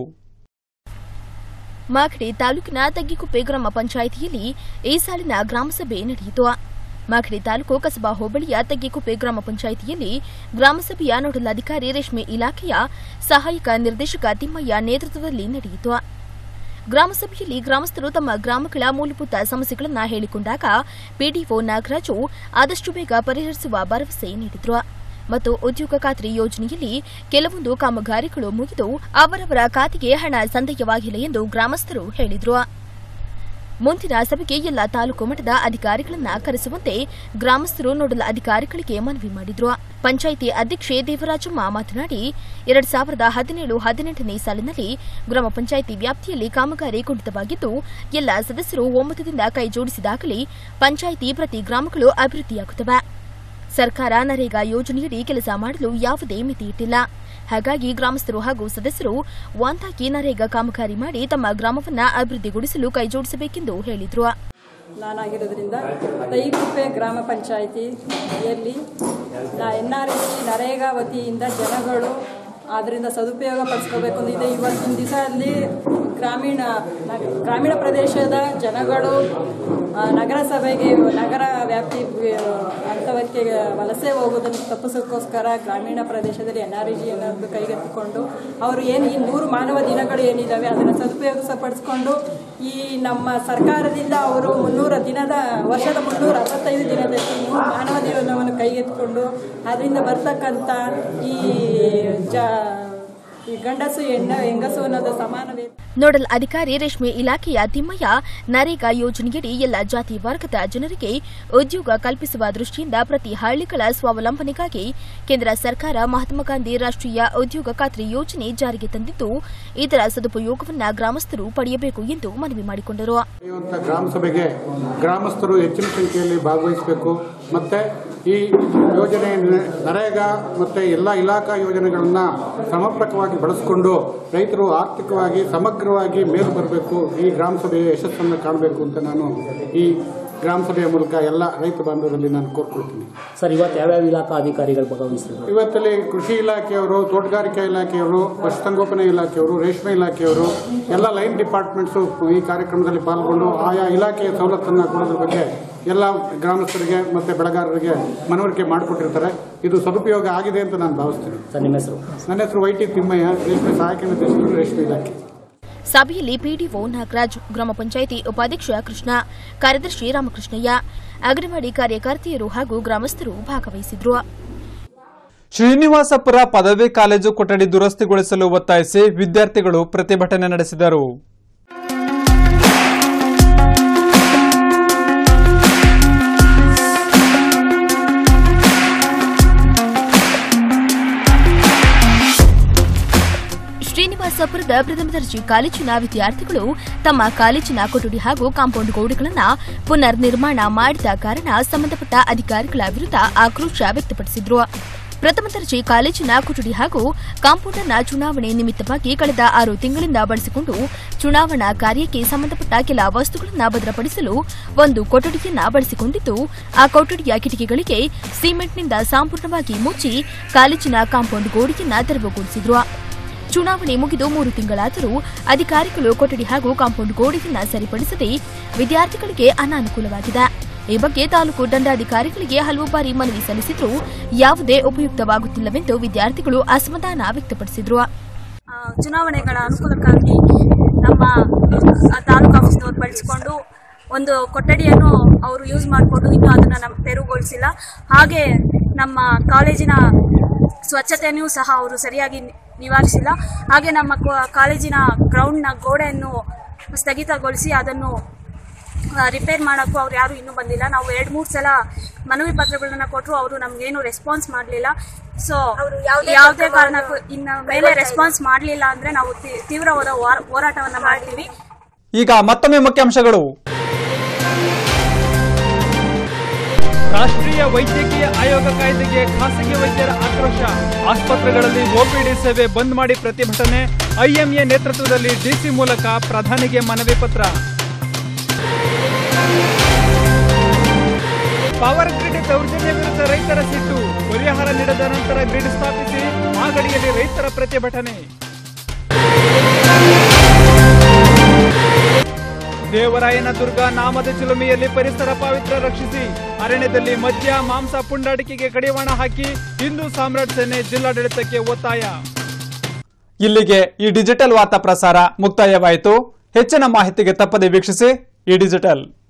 ಮಾಗಡಿ ತಾಲೂಕಿನ ತಗ್ಗಿಕುಪ್ಪೆ ಗ್ರಾಮ ಪಂಚಾಯಿತಿಯಲ್ಲಿ ಈ ಸಾಲಿನ ಗ್ರಾಮಸಭೆ ನಡೆಯಿತು. ಮಾಗಡಿ ತಾಲೂಕು ಕಸಬಾ ಹೋಬಳಿಯ ತಗ್ಗಿಕುಪ್ಪೆ ಗ್ರಾಮ ಪಂಚಾಯಿತಿಯಲ್ಲಿ ಗ್ರಾಮಸಭೆಯ ನೋಡಲ್ ಅಧಿಕಾರಿ ರೇಷ್ಮೆ ಇಲಾಖೆಯ ಸಹಾಯಕ ನಿರ್ದೇಶಕ ತಿಮ್ಮಯ್ಯ ನೇತೃತ್ವದಲ್ಲಿ ನಡೆಯಿತು. ಗ್ರಾಮಸಭೆಯಲ್ಲಿ ಗ್ರಾಮಸ್ಥರು ತಮ್ಮ ಗ್ರಾಮಗಳ ಮೂಲಭೂತ ಸಮಸ್ಯೆಗಳನ್ನು ಹೇಳಿಕೊಂಡಾಗ ಪಿಡಿಒ ನಾಗರಾಜು ಆದಷ್ಟು ಬೇಗ ಪರಿಹರಿಸುವ ಭರವಸೆ ನೀಡಿದರು ಮತ್ತು ಉದ್ಯೋಗ ಖಾತ್ರಿ ಯೋಜನೆಯಲ್ಲಿ ಕೆಲವೊಂದು ಕಾಮಗಾರಿಗಳು ಮುಗಿದು ಅವರವರ ಖಾತೆಗೆ ಹಣ ಸಂದಾಯವಾಗಿಲ್ಲ ಎಂದು ಗ್ರಾಮಸ್ಥರು ಹೇಳಿದರು. ಮುಂದಿನ ಸಭೆಗೆ ಎಲ್ಲ ತಾಲೂಕು ಮಟ್ಟದ ಅಧಿಕಾರಿಗಳನ್ನು ಕರೆಸುವಂತೆ ಗ್ರಾಮಸ್ಥರು ನೋಡಲ್ ಅಧಿಕಾರಿಗಳಿಗೆ ಮನವಿ ಮಾಡಿದರು. ಪಂಚಾಯಿತಿ ಅಧ್ಯಕ್ಷೆ ದೇವರಾಜಮ್ಮ ಮಾತನಾಡಿ, ಎರಡ್ ಸಾವಿರದ ಹದಿನೇಳು ಹದಿನೆಂಟನೇ ಸಾಲಿನಲ್ಲಿ ಗ್ರಾಮ ಪಂಚಾಯಿತಿ ವ್ಯಾಪ್ತಿಯಲ್ಲಿ ಕಾಮಗಾರಿ ಕುಂಠಿತವಾಗಿದ್ದು ಎಲ್ಲ ಸದಸ್ಯರು ಒಮ್ಮತದಿಂದ ಕೈ ಜೋಡಿಸಿದಾಗಲೇ ಪಂಚಾಯಿತಿ ಪ್ರತಿ ಗ್ರಾಮಗಳು ಅಭಿವೃದ್ಧಿಯಾಗುತ್ತವೆ. ಸರ್ಕಾರ ನರೇಗಾ ಯೋಜನೆಯಡಿ ಕೆಲಸ ಮಾಡಲು ಯಾವುದೇ ಮಿತಿ ಇಟ್ಟಿಲ್ಲ. ಹಾಗಾಗಿ ಗ್ರಾಮಸ್ಥರು ಹಾಗೂ ಸದಸ್ಯರು ಒಂದಾಗಿ ನರೇಗಾ ಕಾಮಗಾರಿ ಮಾಡಿ ತಮ್ಮ ಗ್ರಾಮವನ್ನು ಅಭಿವೃದ್ಧಿಗೊಳಿಸಲು ಕೈಜೋಡಿಸಬೇಕೆಂದು ಹೇಳಿದರು. ನಾನಾಗಿರೋದ್ರಿಂದ ತೈಕುಪ್ಪೆ ಗ್ರಾಮ ಪಂಚಾಯಿತಿಯಲ್ಲಿ ಎನ್ ಆರ್ ಇ ನರೇಗಾ ವತಿಯಿಂದ ಜನಗಳು ಅದರಿಂದ ಸದುಪಯೋಗ ಪಡಿಸ್ಕೋಬೇಕು ಅಂದಿದೆ. ಇವತ್ತಿನ ದಿವಸದಲ್ಲಿ ಗ್ರಾಮೀಣ ಗ್ರಾಮೀಣ ಪ್ರದೇಶದ ಜನಗಳು ನಗರಸಭೆಗೆ ನಗರ ವ್ಯಾಪ್ತಿ ಅಂತವಕ್ಕೆ ವಲಸೆ ಹೋಗೋದನ್ನು ತಪ್ಪಿಸೋಕ್ಕೋಸ್ಕರ ಗ್ರಾಮೀಣ ಪ್ರದೇಶದಲ್ಲಿ ಎನ್ ಆರ್ ಇ ಜಿ ಅನ್ನೋದು ಕೈಗೆತ್ತಿಕೊಂಡು ಅವರು ಏನು ಈ ನೂರು ಮಾನವ ದಿನಗಳು ಏನಿದ್ದಾವೆ ಅದನ್ನು ಸದುಪಯೋಗಪಡಿಸ್ಕೊಂಡು ಈ ನಮ್ಮ ಸರ್ಕಾರದಿಂದ ಅವರು ಮುನ್ನೂರ ದಿನದ ವರ್ಷದ ಮುನ್ನೂರ ಅರವತ್ತೈದು ದಿನದಲ್ಲಿ ನೂರು ಮಾನವ ದಿನವನ್ನು ಕೈಗೆತ್ತಿಕೊಂಡು ಅದರಿಂದ ಬರ್ತಕ್ಕಂಥ ಈ ಜ ಈ ಗಂಡಸು ಹೆಣ್ಣ ಹೆಂಗಸು ಅನ್ನೋದು ಸಮಾನವೇ. ನೋಡಲ್ ಅಧಿಕಾರಿ ರೇಷ್ಮೆ ಇಲಾಖೆಯ ತಿಮ್ಮಯ್ಯ ನರೇಗಾ ಯೋಜನೆಯಡಿ ಎಲ್ಲ ಜಾತಿ ವರ್ಗದ ಜನರಿಗೆ ಉದ್ಯೋಗ ಕಲ್ಪಿಸುವ ದೃಷ್ಟಿಯಿಂದ ಪ್ರತಿ ಹಳ್ಳಿಗಳ ಸ್ವಾವಲಂಬನೆಗಾಗಿ ಕೇಂದ್ರ ಸರ್ಕಾರ ಮಹಾತ್ಮ ಗಾಂಧಿ ರಾಷ್ಟ್ರೀಯ ಉದ್ಯೋಗ ಖಾತ್ರಿ ಯೋಜನೆ ಜಾರಿಗೆ ತಂದಿದ್ದು ಇದರ ಸದುಪಯೋಗವನ್ನು ಗ್ರಾಮಸ್ಥರು ಪಡೆಯಬೇಕು ಎಂದು ಮನವಿ ಮಾಡಿಕೊಂಡರು. ಗ್ರಾಮ ಸಭೆಗೆ ಗ್ರಾಮಸ್ಥರು ಹೆಚ್ಚಿನ ಸಂಖ್ಯೆಯಲ್ಲಿ ಭಾಗವಹಿಸಬೇಕು. ಮತ್ತೆ ಈ ಯೋಜನೆ ನರೇಗಾ ಮತ್ತೆ ಎಲ್ಲ ಇಲಾಖಾ ಯೋಜನೆಗಳನ್ನು ಸಮರ್ಪಕವಾಗಿ ಬಳಸಿಕೊಂಡು ರೈತರು ಆರ್ಥಿಕವಾಗಿ ಸಮಗ್ರವಾಗಿ ಮೇಲು ಬರಬೇಕು. ಈ ಗ್ರಾಮ ಸಭೆಯ ಯಶಸ್ಸನ್ನು ಕಾಣಬೇಕು ಅಂತ ನಾನು ಈ ಗ್ರಾಮ ಸಭೆಯ ಮೂಲಕ ಎಲ್ಲ ರೈತ ಬಾಂಧವರಲ್ಲಿ ನಾನು ಕೋರ್ಕೊಳ್ತೀನಿ. ಸರ್, ಇವತ್ತು ಯಾವ್ಯಾವ ಇಲಾಖಾ ಅಧಿಕಾರಿಗಳು ಭಾಗವಹಿಸಿದ್ರು? ಇವತ್ತಲ್ಲಿ ಕೃಷಿ ಇಲಾಖೆಯವರು, ತೋಟಗಾರಿಕಾ ಇಲಾಖೆಯವರು, ಪಶುಸಂಗೋಪನಾ ಇಲಾಖೆಯವರು, ರೇಷ್ಮೆ ಇಲಾಖೆಯವರು, ಎಲ್ಲ ಲೈನ್ ಡಿಪಾರ್ಟ್ಮೆಂಟ್ಸು ಈ ಕಾರ್ಯಕ್ರಮದಲ್ಲಿ ಪಾಲ್ಗೊಂಡು ಆಯಾ ಇಲಾಖೆಯ ಸವಲತ್ತನ್ನು ಕೊಡೋದ್ರ ಬಗ್ಗೆ ಎಲ್ಲ ಗ್ರಾಮಸ್ಥರಿಗೆ ಮತ್ತು ಬೆಳೆಗಾರರಿಗೆ ಮನವರಿಕೆ ಮಾಡಿಕೊಟ್ಟಿರ್ತಾರೆ. ಇದು ಸದುಪಯೋಗ ಆಗಿದೆ ಅಂತ ನಾನು ಭಾವಿಸ್ತೀನಿ. ಸರ್, ನಿಮ್ಮ ಹೆಸರು? ನನ್ನ ಹೆಸರು ವೈ ಟಿ ತಿಮ್ಮಯ್ಯ, ರೇಷ್ಮೆ ಸಹಾಯಕ ನಿರ್ದೇಶಕರು, ರೇಷ್ಮೆ ಇಲಾಖೆ. ಸಭೆಯಲ್ಲಿ ಪಿಡಿಒ ನಾಗರಾಜ್, ಗ್ರಾಮ ಪಂಚಾಯಿತಿ ಉಪಾಧ್ಯಕ್ಷ ಕೃಷ್ಣ, ಕಾರ್ಯದರ್ಶಿ ರಾಮಕೃಷ್ಣಯ್ಯ, ಅಂಗನವಾಡಿ ಕಾರ್ಯಕರ್ತೆಯರು ಹಾಗೂ ಗ್ರಾಮಸ್ಥರು ಭಾಗವಹಿಸಿದ್ರು. ಶ್ರೀನಿವಾಸಪುರ ಪದವಿ ಕಾಲೇಜು ಕೊಠಡಿ ದುರಸ್ತಿಗೊಳಿಸಲು ಒತ್ತಾಯಿಸಿ ವಿದ್ಯಾರ್ಥಿಗಳು ಪ್ರತಿಭಟನೆ ನಡೆಸಿದರು. ಶ್ರೀನಿವಾಸಪುರದ ಪ್ರಥಮ ದರ್ಜೆ ಕಾಲೇಜಿನ ವಿದ್ಯಾರ್ಥಿಗಳು ತಮ್ಮ ಕಾಲೇಜಿನ ಕೊಠಡಿ ಹಾಗೂ ಕಾಂಪೌಂಡ್ ಗೋಡೆಗಳನ್ನು ಪುನರ್ ನಿರ್ಮಾಣ ಮಾಡಿದ ಕಾರಣ ಸಂಬಂಧಪಟ್ಟ ಅಧಿಕಾರಿಗಳ ವಿರುದ್ಧ ಆಕ್ರೋಶ ವ್ಯಕ್ತಪಡಿಸಿದರು. ಪ್ರಥಮ ದರ್ಜೆ ಕಾಲೇಜಿನ ಕೊಠಡಿ ಹಾಗೂ ಕಾಂಪೌಂಡ್ ಅನ್ನು ಚುನಾವಣೆ ನಿಮಿತ್ತವಾಗಿ ಕಳೆದ ಆರು ತಿಂಗಳಿಂದ ಬಳಸಿಕೊಂಡು ಚುನಾವಣಾ ಕಾರ್ಯಕ್ಕೆ ಸಂಬಂಧಪಟ್ಟ ಕೆಲ ವಸ್ತುಗಳನ್ನು ಭದ್ರಪಡಿಸಲು ಒಂದು ಕೊಠಡಿಯನ್ನ ಬಳಸಿಕೊಂಡಿದ್ದು, ಆ ಕೊಠಡಿಯ ಕಿಟಕಿಗಳಿಗೆ ಸಿಮೆಂಟ್ನಿಂದ ಸಂಪೂರ್ಣವಾಗಿ ಮುಚ್ಚಿ ಕಾಲೇಜಿನ ಕಾಂಪೌಂಡ್ ಗೋಡೆಯನ್ನ ತೆರವುಗೊಳಿಸಿದ್ರು. ಚುನಾವಣೆ ಮುಗಿದು ಮೂರು ತಿಂಗಳಾದರೂ ಅಧಿಕಾರಿಗಳು ಕೊಠಡಿ ಹಾಗೂ ಕಾಂಪೌಂಡ್ ಗೋಡೆಯನ್ನ ಸರಿಪಡಿಸದೆ ವಿದ್ಯಾರ್ಥಿಗಳಿಗೆ ಅನಾನುಕೂಲವಾಗಿದೆ. ಈ ಬಗ್ಗೆ ತಾಲೂಕು ದಂಡಾಧಿಕಾರಿಗಳಿಗೆ ಹಲವು ಬಾರಿ ಮನವಿ ಸಲ್ಲಿಸಿದ್ರೂ ಯಾವುದೇ ಉಪಯುಕ್ತವಾಗುತ್ತಿಲ್ಲವೆಂದು ವಿದ್ಯಾರ್ಥಿಗಳು ಅಸಮಾಧಾನ ವ್ಯಕ್ತಪಡಿಸಿದ್ರು. ಚುನಾವಣೆಗಳ ಅನುಕೂಲಕ್ಕಾಗಿ ನಮ್ಮ ತಾಲೂಕು ಆಫೀಸ್ನವರು ಬಳಸಿಕೊಂಡು ಒಂದು ಕೊಠಡಿಯನ್ನು ಅವರು ಯೂಸ್ ಮಾಡಿಕೊಂಡು ಇನ್ನೂ ಅದನ್ನು ನಮ್ಮ ತೆರವುಗೊಳಿಸಿಲ್ಲ. ಹಾಗೆ ನಮ್ಮ ಕಾಲೇಜಿನ ಸ್ವಚ್ಛತೆಯನ್ನೂ ಸಹ ಅವರು ಸರಿಯಾಗಿ ನಿವಾರಿಸಿಲ್ಲ. ಹಾಗೆ ನಮ್ಮ ಕಾಲೇಜಿನ ಗ್ರೌಂಡ್ನ ಗೋಡೆಯನ್ನು ಸ್ಥಗಿತಗೊಳಿಸಿ ಅದನ್ನು ರಿಪೇರ್ ಮಾಡೋಕ್ಕೂ ಅವ್ರು ಯಾರು ಇನ್ನೂ ಬಂದಿಲ್ಲ. ನಾವು ಎರಡು ಮೂರು ಸಲ ಮನವಿ ಪತ್ರಗಳನ್ನ ಕೊಟ್ಟರು, ಅವರು ನಮಗೇನು ರೆಸ್ಪಾನ್ಸ್ ಮಾಡಲಿಲ್ಲ. ಸೊ ಯಾವುದೇ ಕಾರಣಕ್ಕೂ ಇನ್ನು ಮೇಲೆ ರೆಸ್ಪಾನ್ಸ್ ಮಾಡಲಿಲ್ಲ ಅಂದರೆ ನಾವು ತೀವ್ರವಾದ ಹೋರಾಟವನ್ನು ಮಾಡ್ತೀವಿ. ಈಗ ಮತ್ತೊಮ್ಮೆ ಮುಖ್ಯಾಂಶಗಳು. ರಾಷ್ಟ್ರೀಯ ವೈದ್ಯಕೀಯ ಆಯೋಗ ಕಾಯ್ದೆಗೆ ಖಾಸಗಿ ವೈದ್ಯರ ಆಕ್ರೋಶ. ಆಸ್ಪತ್ರೆಗಳಲ್ಲಿ ಒಪಿಡಿ ಸೇವೆ ಬಂದ್ ಮಾಡಿ ಪ್ರತಿಭಟನೆ. ಐಎಂಎ ನೇತೃತ್ವದಲ್ಲಿ ಡಿಸಿ ಮೂಲಕ ಪ್ರಧಾನಿಗೆ ಮನವಿ ಪತ್ರ. ಪವರ್ ಗ್ರಿಡ್ ದೌರ್ಜನ್ಯ ವಿರುದ್ಧ ರೈತರ ಸಿಟ್ಟು. ಪರಿಹಾರ ನೀಡದ ನಂತರ ಗ್ರಿಡ್ ಸ್ಥಾಪಿಸಿ ಮಾಗಡಿಯಲ್ಲಿ ರೈತರ ಪ್ರತಿಭಟನೆ. ದೇವರಾಯನದುರ್ಗ ನಾಮದ ಚಿಲುಮೆಯಲ್ಲಿ ಪರಿಸರ ಪಾವಿತ್ರ ರಕ್ಷಿಸಿ. ಅರಣ್ಯದಲ್ಲಿ ಮದ್ಯ ಮಾಂಸ ಪುಂಡಾಟಿಕೆಗೆ ಕಡಿವಾಣ ಹಾಕಿ ಹಿಂದೂ ಸಾಮ್ರಾಟ್ ಸೇನೆ ಜಿಲ್ಲಾಡಳಿತಕ್ಕೆ ಒತ್ತಾಯ. ಇಲ್ಲಿಗೆ ಈ ಡಿಜಿಟಲ್ ವಾರ್ತಾ ಪ್ರಸಾರ ಮುಕ್ತಾಯವಾಯಿತು. ಹೆಚ್ಚಿನ ಮಾಹಿತಿಗೆ ತಪ್ಪದೆ ವೀಕ್ಷಿಸಿ ಈ ಡಿಜಿಟಲ್.